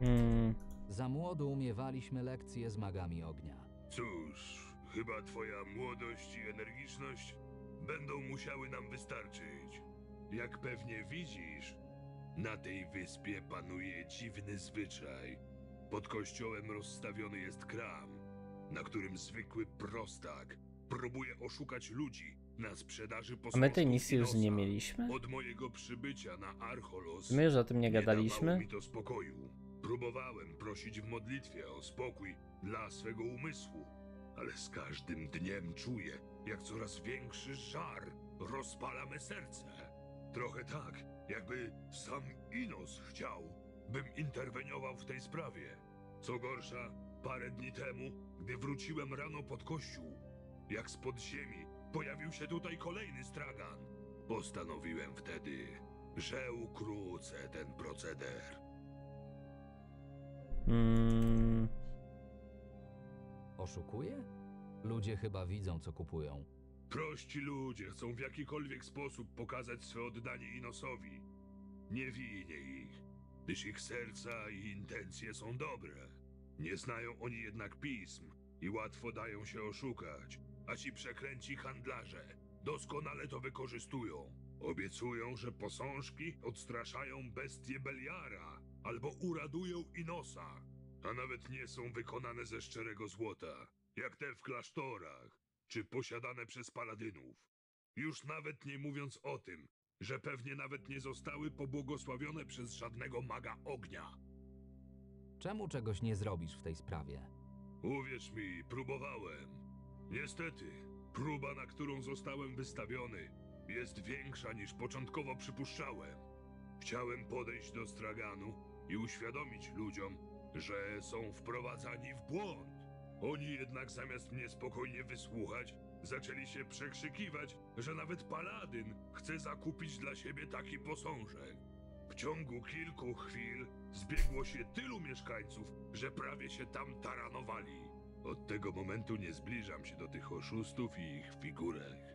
Mm, Za młodu umiewaliśmy lekcje z magami ognia. Cóż, chyba twoja młodość i energiczność będą musiały nam wystarczyć. Jak pewnie widzisz, na tej wyspie panuje dziwny zwyczaj. Pod kościołem rozstawiony jest kram, na którym zwykły prostak próbuje oszukać ludzi na sprzedaży a my posążków tej misji już Inosa. nie mieliśmy? Od mojego przybycia na Archolos My już o tym nie nie dawało gadaliśmy? mi to spokoju. Próbowałem prosić w modlitwie o spokój dla swego umysłu, ale z każdym dniem czuję, jak coraz większy żar rozpala me serce. Trochę tak, jakby sam Inos chciał, bym interweniował w tej sprawie. Co gorsza, parę dni temu, gdy wróciłem rano pod kościół, jak spod ziemi pojawił się tutaj kolejny stragan. Postanowiłem wtedy, że ukrócę ten proceder. Mm, Oszukuje? Ludzie chyba widzą, co kupują. Prości ludzie chcą w jakikolwiek sposób pokazać swe oddanie Inosowi. Nie winię ich, gdyż ich serca i intencje są dobre. Nie znają oni jednak pism i łatwo dają się oszukać, a ci przeklęci handlarze doskonale to wykorzystują. Obiecują, że posążki odstraszają bestie Beliara albo uradują Inosa, a nawet nie są wykonane ze szczerego złota, jak te w klasztorach, czy posiadane przez paladynów. Już nawet nie mówiąc o tym, że pewnie nawet nie zostały pobłogosławione przez żadnego maga ognia. Czemu czegoś nie zrobisz w tej sprawie? Uwierz mi, próbowałem. Niestety, próba, na którą zostałem wystawiony, jest większa niż początkowo przypuszczałem. Chciałem podejść do straganu i uświadomić ludziom, że są wprowadzani w błąd. Oni jednak zamiast mnie spokojnie wysłuchać, zaczęli się przekrzykiwać, że nawet paladyn chce zakupić dla siebie taki posążek. W ciągu kilku chwil zbiegło się tylu mieszkańców, że prawie się tam taranowali. Od tego momentu nie zbliżam się do tych oszustów i ich figurek.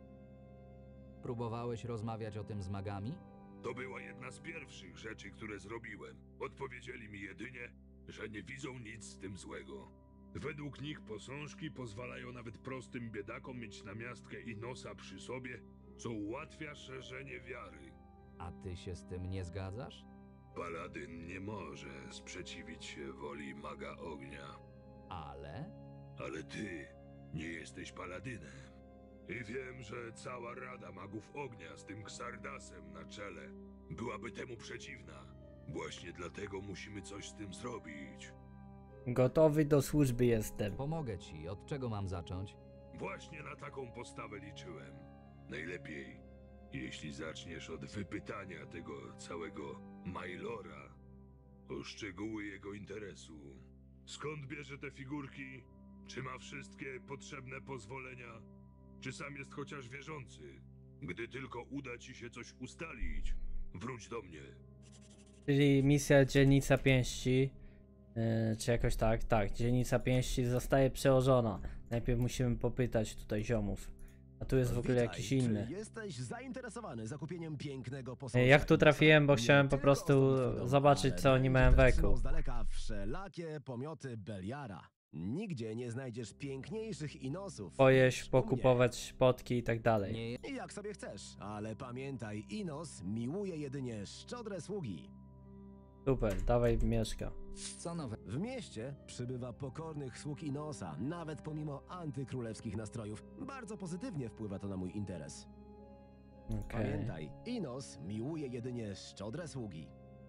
Próbowałeś rozmawiać o tym z magami? To była jedna z pierwszych rzeczy, które zrobiłem. Odpowiedzieli mi jedynie, że nie widzą nic z tym złego. Według nich posążki pozwalają nawet prostym biedakom mieć namiastkę Inosa przy sobie, co ułatwia szerzenie wiary. A ty się z tym nie zgadzasz? Paladyn nie może sprzeciwić się woli maga ognia. Ale? Ale ty nie jesteś paladynem. I wiem, że cała Rada Magów Ognia z tym Xardasem na czele byłaby temu przeciwna. Właśnie dlatego musimy coś z tym zrobić. gotowy do służby jestem. Pomogę ci. Od czego mam zacząć? Właśnie na taką postawę liczyłem. Najlepiej, jeśli zaczniesz od wypytania tego całego Mailora o szczegóły jego interesu. Skąd bierze te figurki? Czy ma wszystkie potrzebne pozwolenia? Czy sam jest chociaż wierzący? Gdy tylko uda ci się coś ustalić, wróć do mnie. Czyli misja Dzielnica Pięści, yy, czy jakoś tak, tak, Dzielnica Pięści zostaje przełożona. Najpierw musimy popytać tutaj ziomów. A tu jest w ogóle Witaj, jakiś inny. Czy jesteś zainteresowany zakupieniem pięknego Yy, posążka? Jak tu trafiłem, bo Nie chciałem po tylko prostu ozdoby twój dom, zobaczyć, ale co oni będzie mają w też eku. trzymał z daleka wszelakie pomioty Beliara. Nigdzie nie znajdziesz piękniejszych Inosów. Pojeść, niż u pokupować potki i tak dalej. Nie. mnie. I jak sobie chcesz, ale pamiętaj, Inos miłuje jedynie szczodre sługi. Super, dawaj mieszka. Co nowe? W mieście przybywa pokornych sług Inosa, nawet pomimo antykrólewskich nastrojów. Bardzo pozytywnie wpływa to na mój interes. Okej. Pamiętaj, Inos miłuje jedynie szczodre sługi.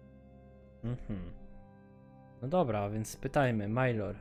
Mhm. No dobra, więc pytajmy, Mailor.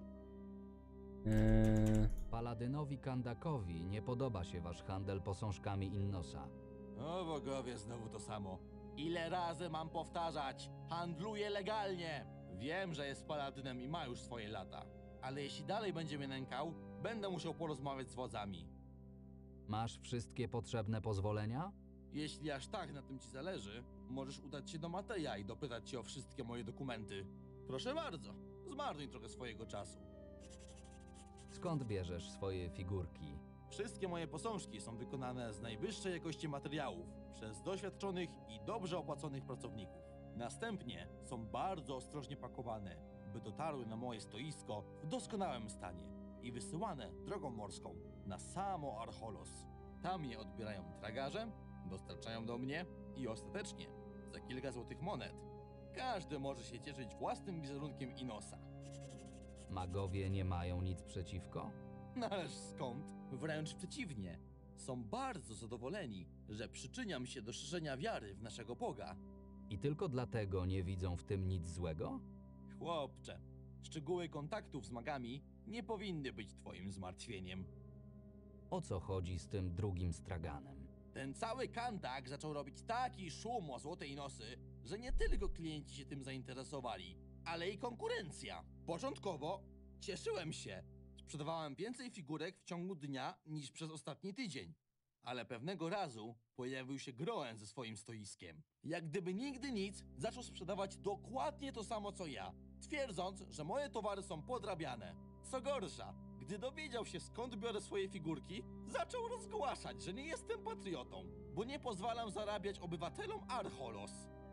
Yy, Paladynowi Kandakowi nie podoba się wasz handel posążkami Innosa. O bogowie, znowu to samo. Ile razy mam powtarzać? Handluję legalnie! Wiem, że jest paladynem i ma już swoje lata. Ale jeśli dalej będzie mnie nękał, będę musiał porozmawiać z wodzami. Masz wszystkie potrzebne pozwolenia? Jeśli aż tak na tym ci zależy, możesz udać się do Mateja i dopytać się o wszystkie moje dokumenty. Proszę bardzo, zmarnuj trochę swojego czasu. Skąd bierzesz swoje figurki? Wszystkie moje posążki są wykonane z najwyższej jakości materiałów przez doświadczonych i dobrze opłaconych pracowników. Następnie są bardzo ostrożnie pakowane, by dotarły na moje stoisko w doskonałym stanie i wysyłane drogą morską na samo Archolos. Tam je odbierają tragarze, dostarczają do mnie i ostatecznie za kilka złotych monet każdy może się cieszyć własnym wizerunkiem Inosa. Magowie nie mają nic przeciwko? No ależ skąd? Wręcz przeciwnie. Są bardzo zadowoleni, że przyczyniam się do szerzenia wiary w naszego Boga. I tylko dlatego nie widzą w tym nic złego? Chłopcze, szczegóły kontaktów z magami nie powinny być twoim zmartwieniem. O co chodzi z tym drugim straganem? Ten cały kantak zaczął robić taki szum o złote Inosy, że nie tylko klienci się tym zainteresowali, ale i konkurencja. Początkowo cieszyłem się. Sprzedawałem więcej figurek w ciągu dnia niż przez ostatni tydzień. Ale pewnego razu pojawił się Groen ze swoim stoiskiem. Jak gdyby nigdy nic, zaczął sprzedawać dokładnie to samo co ja, twierdząc, że moje towary są podrabiane. Co gorsza, gdy dowiedział się, skąd biorę swoje figurki, zaczął rozgłaszać, że nie jestem patriotą, bo nie pozwalam zarabiać obywatelom Archolos.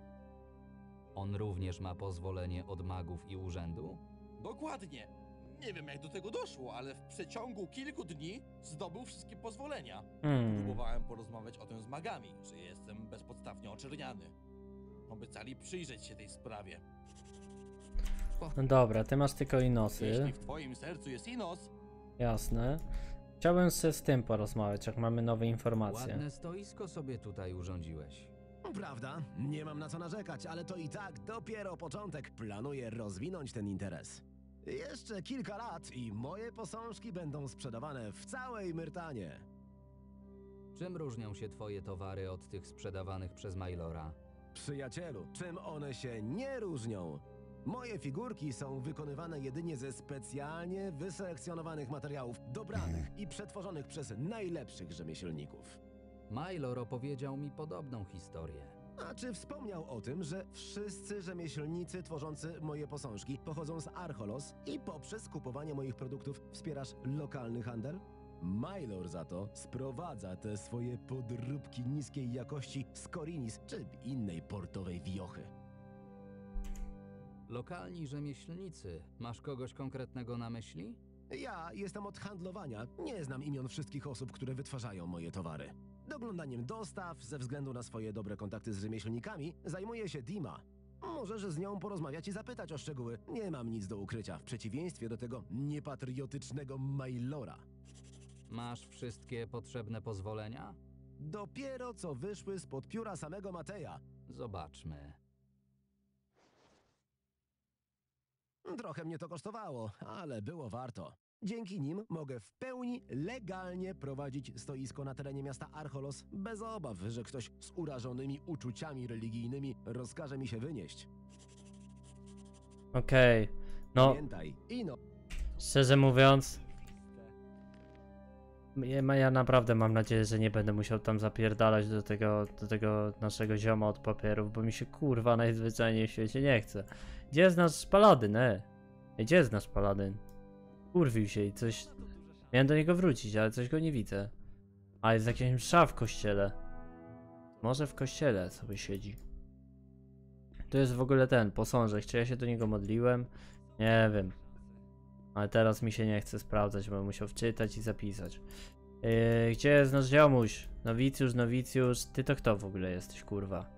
On również ma pozwolenie od magów i urzędu? Dokładnie. Nie wiem, jak do tego doszło, ale w przeciągu kilku dni zdobył wszystkie pozwolenia. Hmm. Próbowałem porozmawiać o tym z magami, że jestem bezpodstawnie oczerniany. Obiecali przyjrzeć się tej sprawie. No dobra, ty masz tylko Inosy. Jeśli w twoim sercu jest Inos... Jasne. Chciałbym się z tym porozmawiać, jak mamy nowe informacje. Ładne stoisko sobie tutaj urządziłeś. Prawda? Nie mam na co narzekać, ale to i tak dopiero początek. Planuję rozwinąć ten interes. Jeszcze kilka lat i moje posążki będą sprzedawane w całej Myrtanie. Czym różnią się twoje towary od tych sprzedawanych przez Mailora? Przyjacielu, czym one się nie różnią? Moje figurki są wykonywane jedynie ze specjalnie wyselekcjonowanych materiałów, dobranych i przetworzonych przez najlepszych rzemieślników. Mailor opowiedział mi podobną historię. A czy wspomniał o tym, że wszyscy rzemieślnicy tworzący moje posążki pochodzą z Archolos i poprzez kupowanie moich produktów wspierasz lokalny handel? Mailor za to sprowadza te swoje podróbki niskiej jakości z Korinis czy innej portowej wiochy. Lokalni rzemieślnicy. Masz kogoś konkretnego na myśli? Ja jestem od handlowania. Nie znam imion wszystkich osób, które wytwarzają moje towary. Doglądaniem dostaw, ze względu na swoje dobre kontakty z rzemieślnikami, zajmuje się Dima. Możesz z nią porozmawiać i zapytać o szczegóły. Nie mam nic do ukrycia, w przeciwieństwie do tego niepatriotycznego Mailora. Masz wszystkie potrzebne pozwolenia? Dopiero co wyszły spod pióra samego Mateja. Zobaczmy. Trochę mnie to kosztowało, ale było warto. Dzięki nim mogę w pełni legalnie prowadzić stoisko na terenie miasta Archolos, bez obaw, że ktoś z urażonymi uczuciami religijnymi rozkaże mi się wynieść. Okej, okay. No, Pamiętaj, Ino. Szczerze mówiąc, ja, ja naprawdę mam nadzieję, że nie będę musiał tam zapierdalać do tego, do tego naszego zioma od papierów, bo mi się kurwa najzwyczajniej w świecie nie chce. Gdzie jest nasz paladyn, e? Gdzie jest nasz paladyn? Kurwił się i coś... Miałem do niego wrócić, ale coś go nie widzę. A jest jakiś msza w kościele. Może w kościele sobie siedzi. To jest w ogóle ten posążek. Czy ja się do niego modliłem? Nie wiem. Ale teraz mi się nie chce sprawdzać, bo musiał wczytać i zapisać. Yy, gdzie jest nasz ziomuś? Nowicjusz, nowicjusz. Ty to kto w ogóle jesteś, kurwa?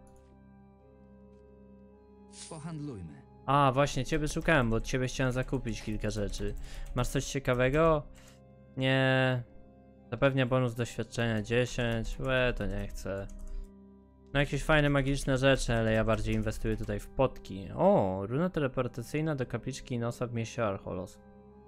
Pohandlujmy. A, właśnie, ciebie szukałem, bo od ciebie chciałem zakupić kilka rzeczy. Masz coś ciekawego? Nie. Zapewnia bonus doświadczenia dziesięć. Łe, to nie chcę. No jakieś fajne, magiczne rzeczy, ale ja bardziej inwestuję tutaj w potki. O, runa teleportacyjna do kapliczki Inosa w mieście Archolos.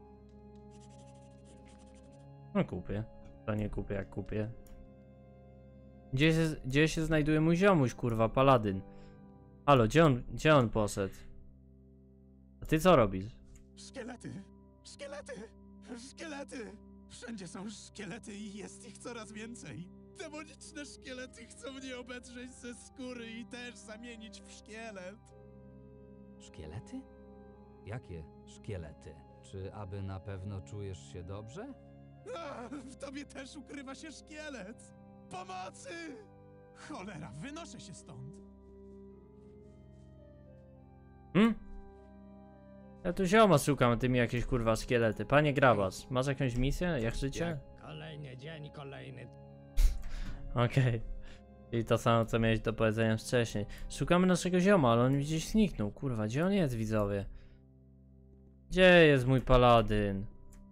No kupię. To nie kupię, jak kupię. Gdzie się, gdzie się znajduje mój ziomuś, kurwa, paladyn? Halo, gdzie on, gdzie on poszedł? A ty co robisz? Szkielety! Szkielety! Szkielety! Wszędzie są szkielety i jest ich coraz więcej. Demoniczne szkielety chcą mnie obedrzeć ze skóry i też zamienić w szkielet. Szkielety? Jakie szkielety? Czy aby na pewno czujesz się dobrze? A, w tobie też ukrywa się szkielet! Pomocy! Cholera, wynoszę się stąd! Hmm? Ja tu zioma szukam, a ty mi jakieś kurwa szkielety. Panie Grabas, masz jakąś misję? Jak życie? Kolejny dzień, kolejny... Okej. Czyli to samo, co miałeś do powiedzenia wcześniej. Szukamy naszego zioma, ale on mi gdzieś zniknął. Kurwa, gdzie on jest, widzowie? Gdzie jest mój paladyn?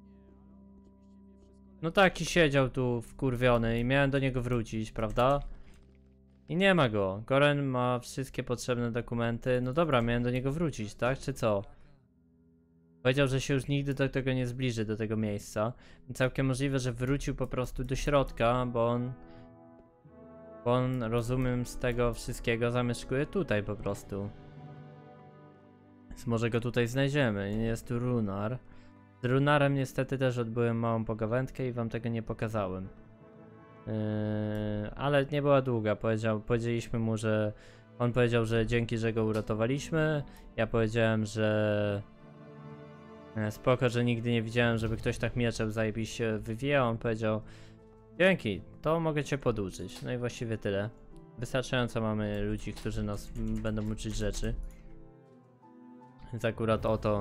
No taki siedział tu wkurwiony i miałem do niego wrócić, prawda? I nie ma go. Goren ma wszystkie potrzebne dokumenty. No dobra, miałem do niego wrócić, tak? Czy co? Powiedział, że się już nigdy do tego nie zbliży, do tego miejsca. Całkiem możliwe, że wrócił po prostu do środka, bo on... Bo on, rozumiem, z tego wszystkiego zamieszkuje tutaj po prostu. Więc może go tutaj znajdziemy. Jest tu Runar. Z Runarem niestety też odbyłem małą pogawędkę i wam tego nie pokazałem. Yy, ale nie była długa. Powiedział, powiedzieliśmy mu, że... On powiedział, że dzięki, że go uratowaliśmy. Ja powiedziałem, że... Spoko, że nigdy nie widziałem, żeby ktoś tak mieczem zajebiście wywijał. On powiedział: dzięki, to mogę cię poduczyć. No i właściwie tyle. Wystarczająco mamy ludzi, którzy nas będą uczyć rzeczy. Więc akurat o to...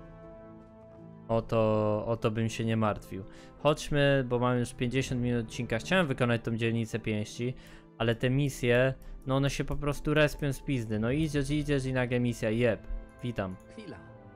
O to, o to bym się nie martwił. Chodźmy, bo mamy już pięćdziesiąt minut odcinka. Chciałem wykonać tą dzielnicę pięści, ale te misje, no one się po prostu respią z pizdy. No idziesz, idziesz i nagle misja, jeb. Witam. Chwila.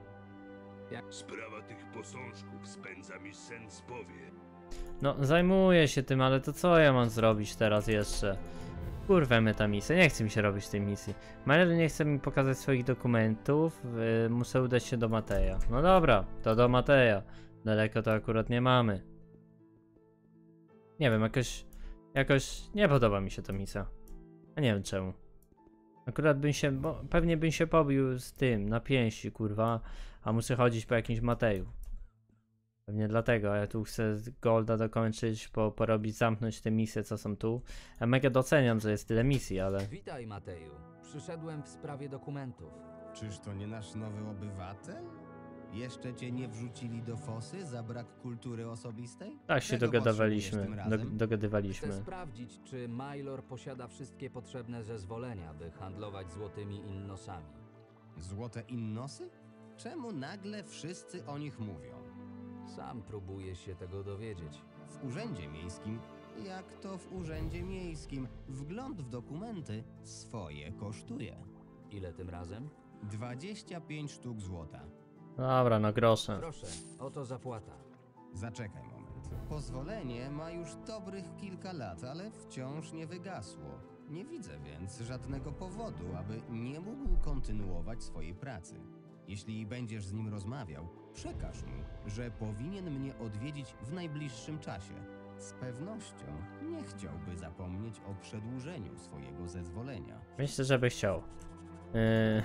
Sprawa tych posążków spędza mi sen z powiek. No zajmuję się tym, ale to co ja mam zrobić teraz jeszcze? Kurwa mnie ta misja, nie chce mi się robić tej misji. Maler nie chce mi pokazać swoich dokumentów, yy, muszę udać się do Mateja. No dobra, to do Mateja. Daleko to akurat nie mamy. Nie wiem, jakoś... Jakoś nie podoba mi się ta misja. A nie wiem czemu. Akurat bym się... Bo pewnie bym się pobił z tym, na pięści, kurwa. A muszę chodzić po jakimś Mateju. Pewnie dlatego, ja tu chcę Golda dokończyć, po, porobić, zamknąć te misje, co są tu. Ja mega doceniam, że jest tyle misji, ale... Witaj, Mateju. Przyszedłem w sprawie dokumentów. Czyż to nie nasz nowy obywatel? Jeszcze cię nie wrzucili do fosy za brak kultury osobistej? Tak się Czego dogadywaliśmy, potrzebujesz tym do, razem? dogadywaliśmy. Chcę sprawdzić, czy Mailor posiada wszystkie potrzebne zezwolenia, by handlować złotymi innosami. Złote innosy? Czemu nagle wszyscy o nich mówią? Sam próbuję się tego dowiedzieć. W urzędzie miejskim? Jak to w urzędzie miejskim? Wgląd w dokumenty swoje kosztuje. Ile tym razem? dwadzieścia pięć sztuk złota. Dobra, no grosze. Proszę, oto zapłata. Zaczekaj moment. Pozwolenie ma już dobrych kilka lat, ale wciąż nie wygasło. Nie widzę więc żadnego powodu, aby nie mógł kontynuować swojej pracy. Jeśli będziesz z nim rozmawiał, przekaż mu, że powinien mnie odwiedzić w najbliższym czasie. Z pewnością nie chciałby zapomnieć o przedłużeniu swojego zezwolenia. Myślę, że by chciał. Yy...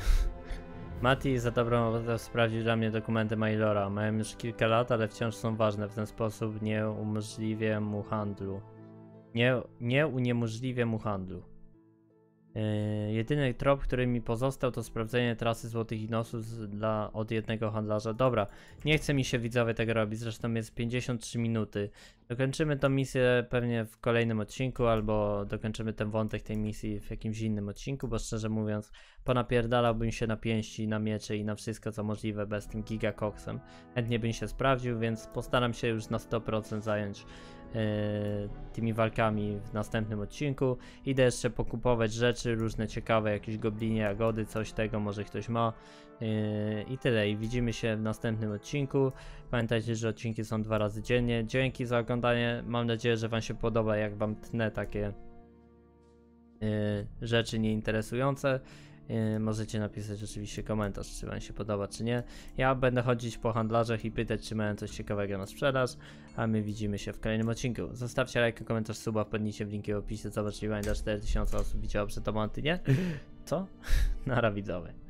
Mati za dobrą ochotę sprawdził dla mnie dokumenty Mailora. Mają już kilka lat, ale wciąż są ważne. W ten sposób nie umożliwię mu handlu. Nie, nie uniemożliwię mu handlu. Yy, jedyny trop, który mi pozostał, to sprawdzenie trasy złotych inosów z, dla, od jednego handlarza. Dobra, nie chce mi się, widzowie, tego robić, zresztą jest pięćdziesiąt trzy minuty. Dokończymy tą misję pewnie w kolejnym odcinku, albo dokończymy ten wątek tej misji w jakimś innym odcinku, bo szczerze mówiąc ponapierdalałbym się na pięści, na miecze i na wszystko co możliwe bez tym gigakoksem. Chętnie bym się sprawdził, więc postaram się już na sto procent zająć Yy, tymi walkami w następnym odcinku. Idę jeszcze pokupować rzeczy różne ciekawe, jakieś goblinie, jagody, coś tego może ktoś ma. Yy, I tyle. I widzimy się w następnym odcinku. Pamiętajcie, że odcinki są dwa razy dziennie. Dzięki za oglądanie. Mam nadzieję, że wam się podoba, jak wam tnę takie yy, rzeczy nieinteresujące. Yy, możecie napisać oczywiście komentarz, czy wam się podoba, czy nie. Ja będę chodzić po handlarzach i pytać, czy mają coś ciekawego na sprzedaż, a my widzimy się w kolejnym odcinku. Zostawcie lajka, komentarz, suba, wpadnijcie w linki w opisie, zobaczcie, będzie cztery tysiące osób widziało przed tą Antynię. Co? Nara widzowie.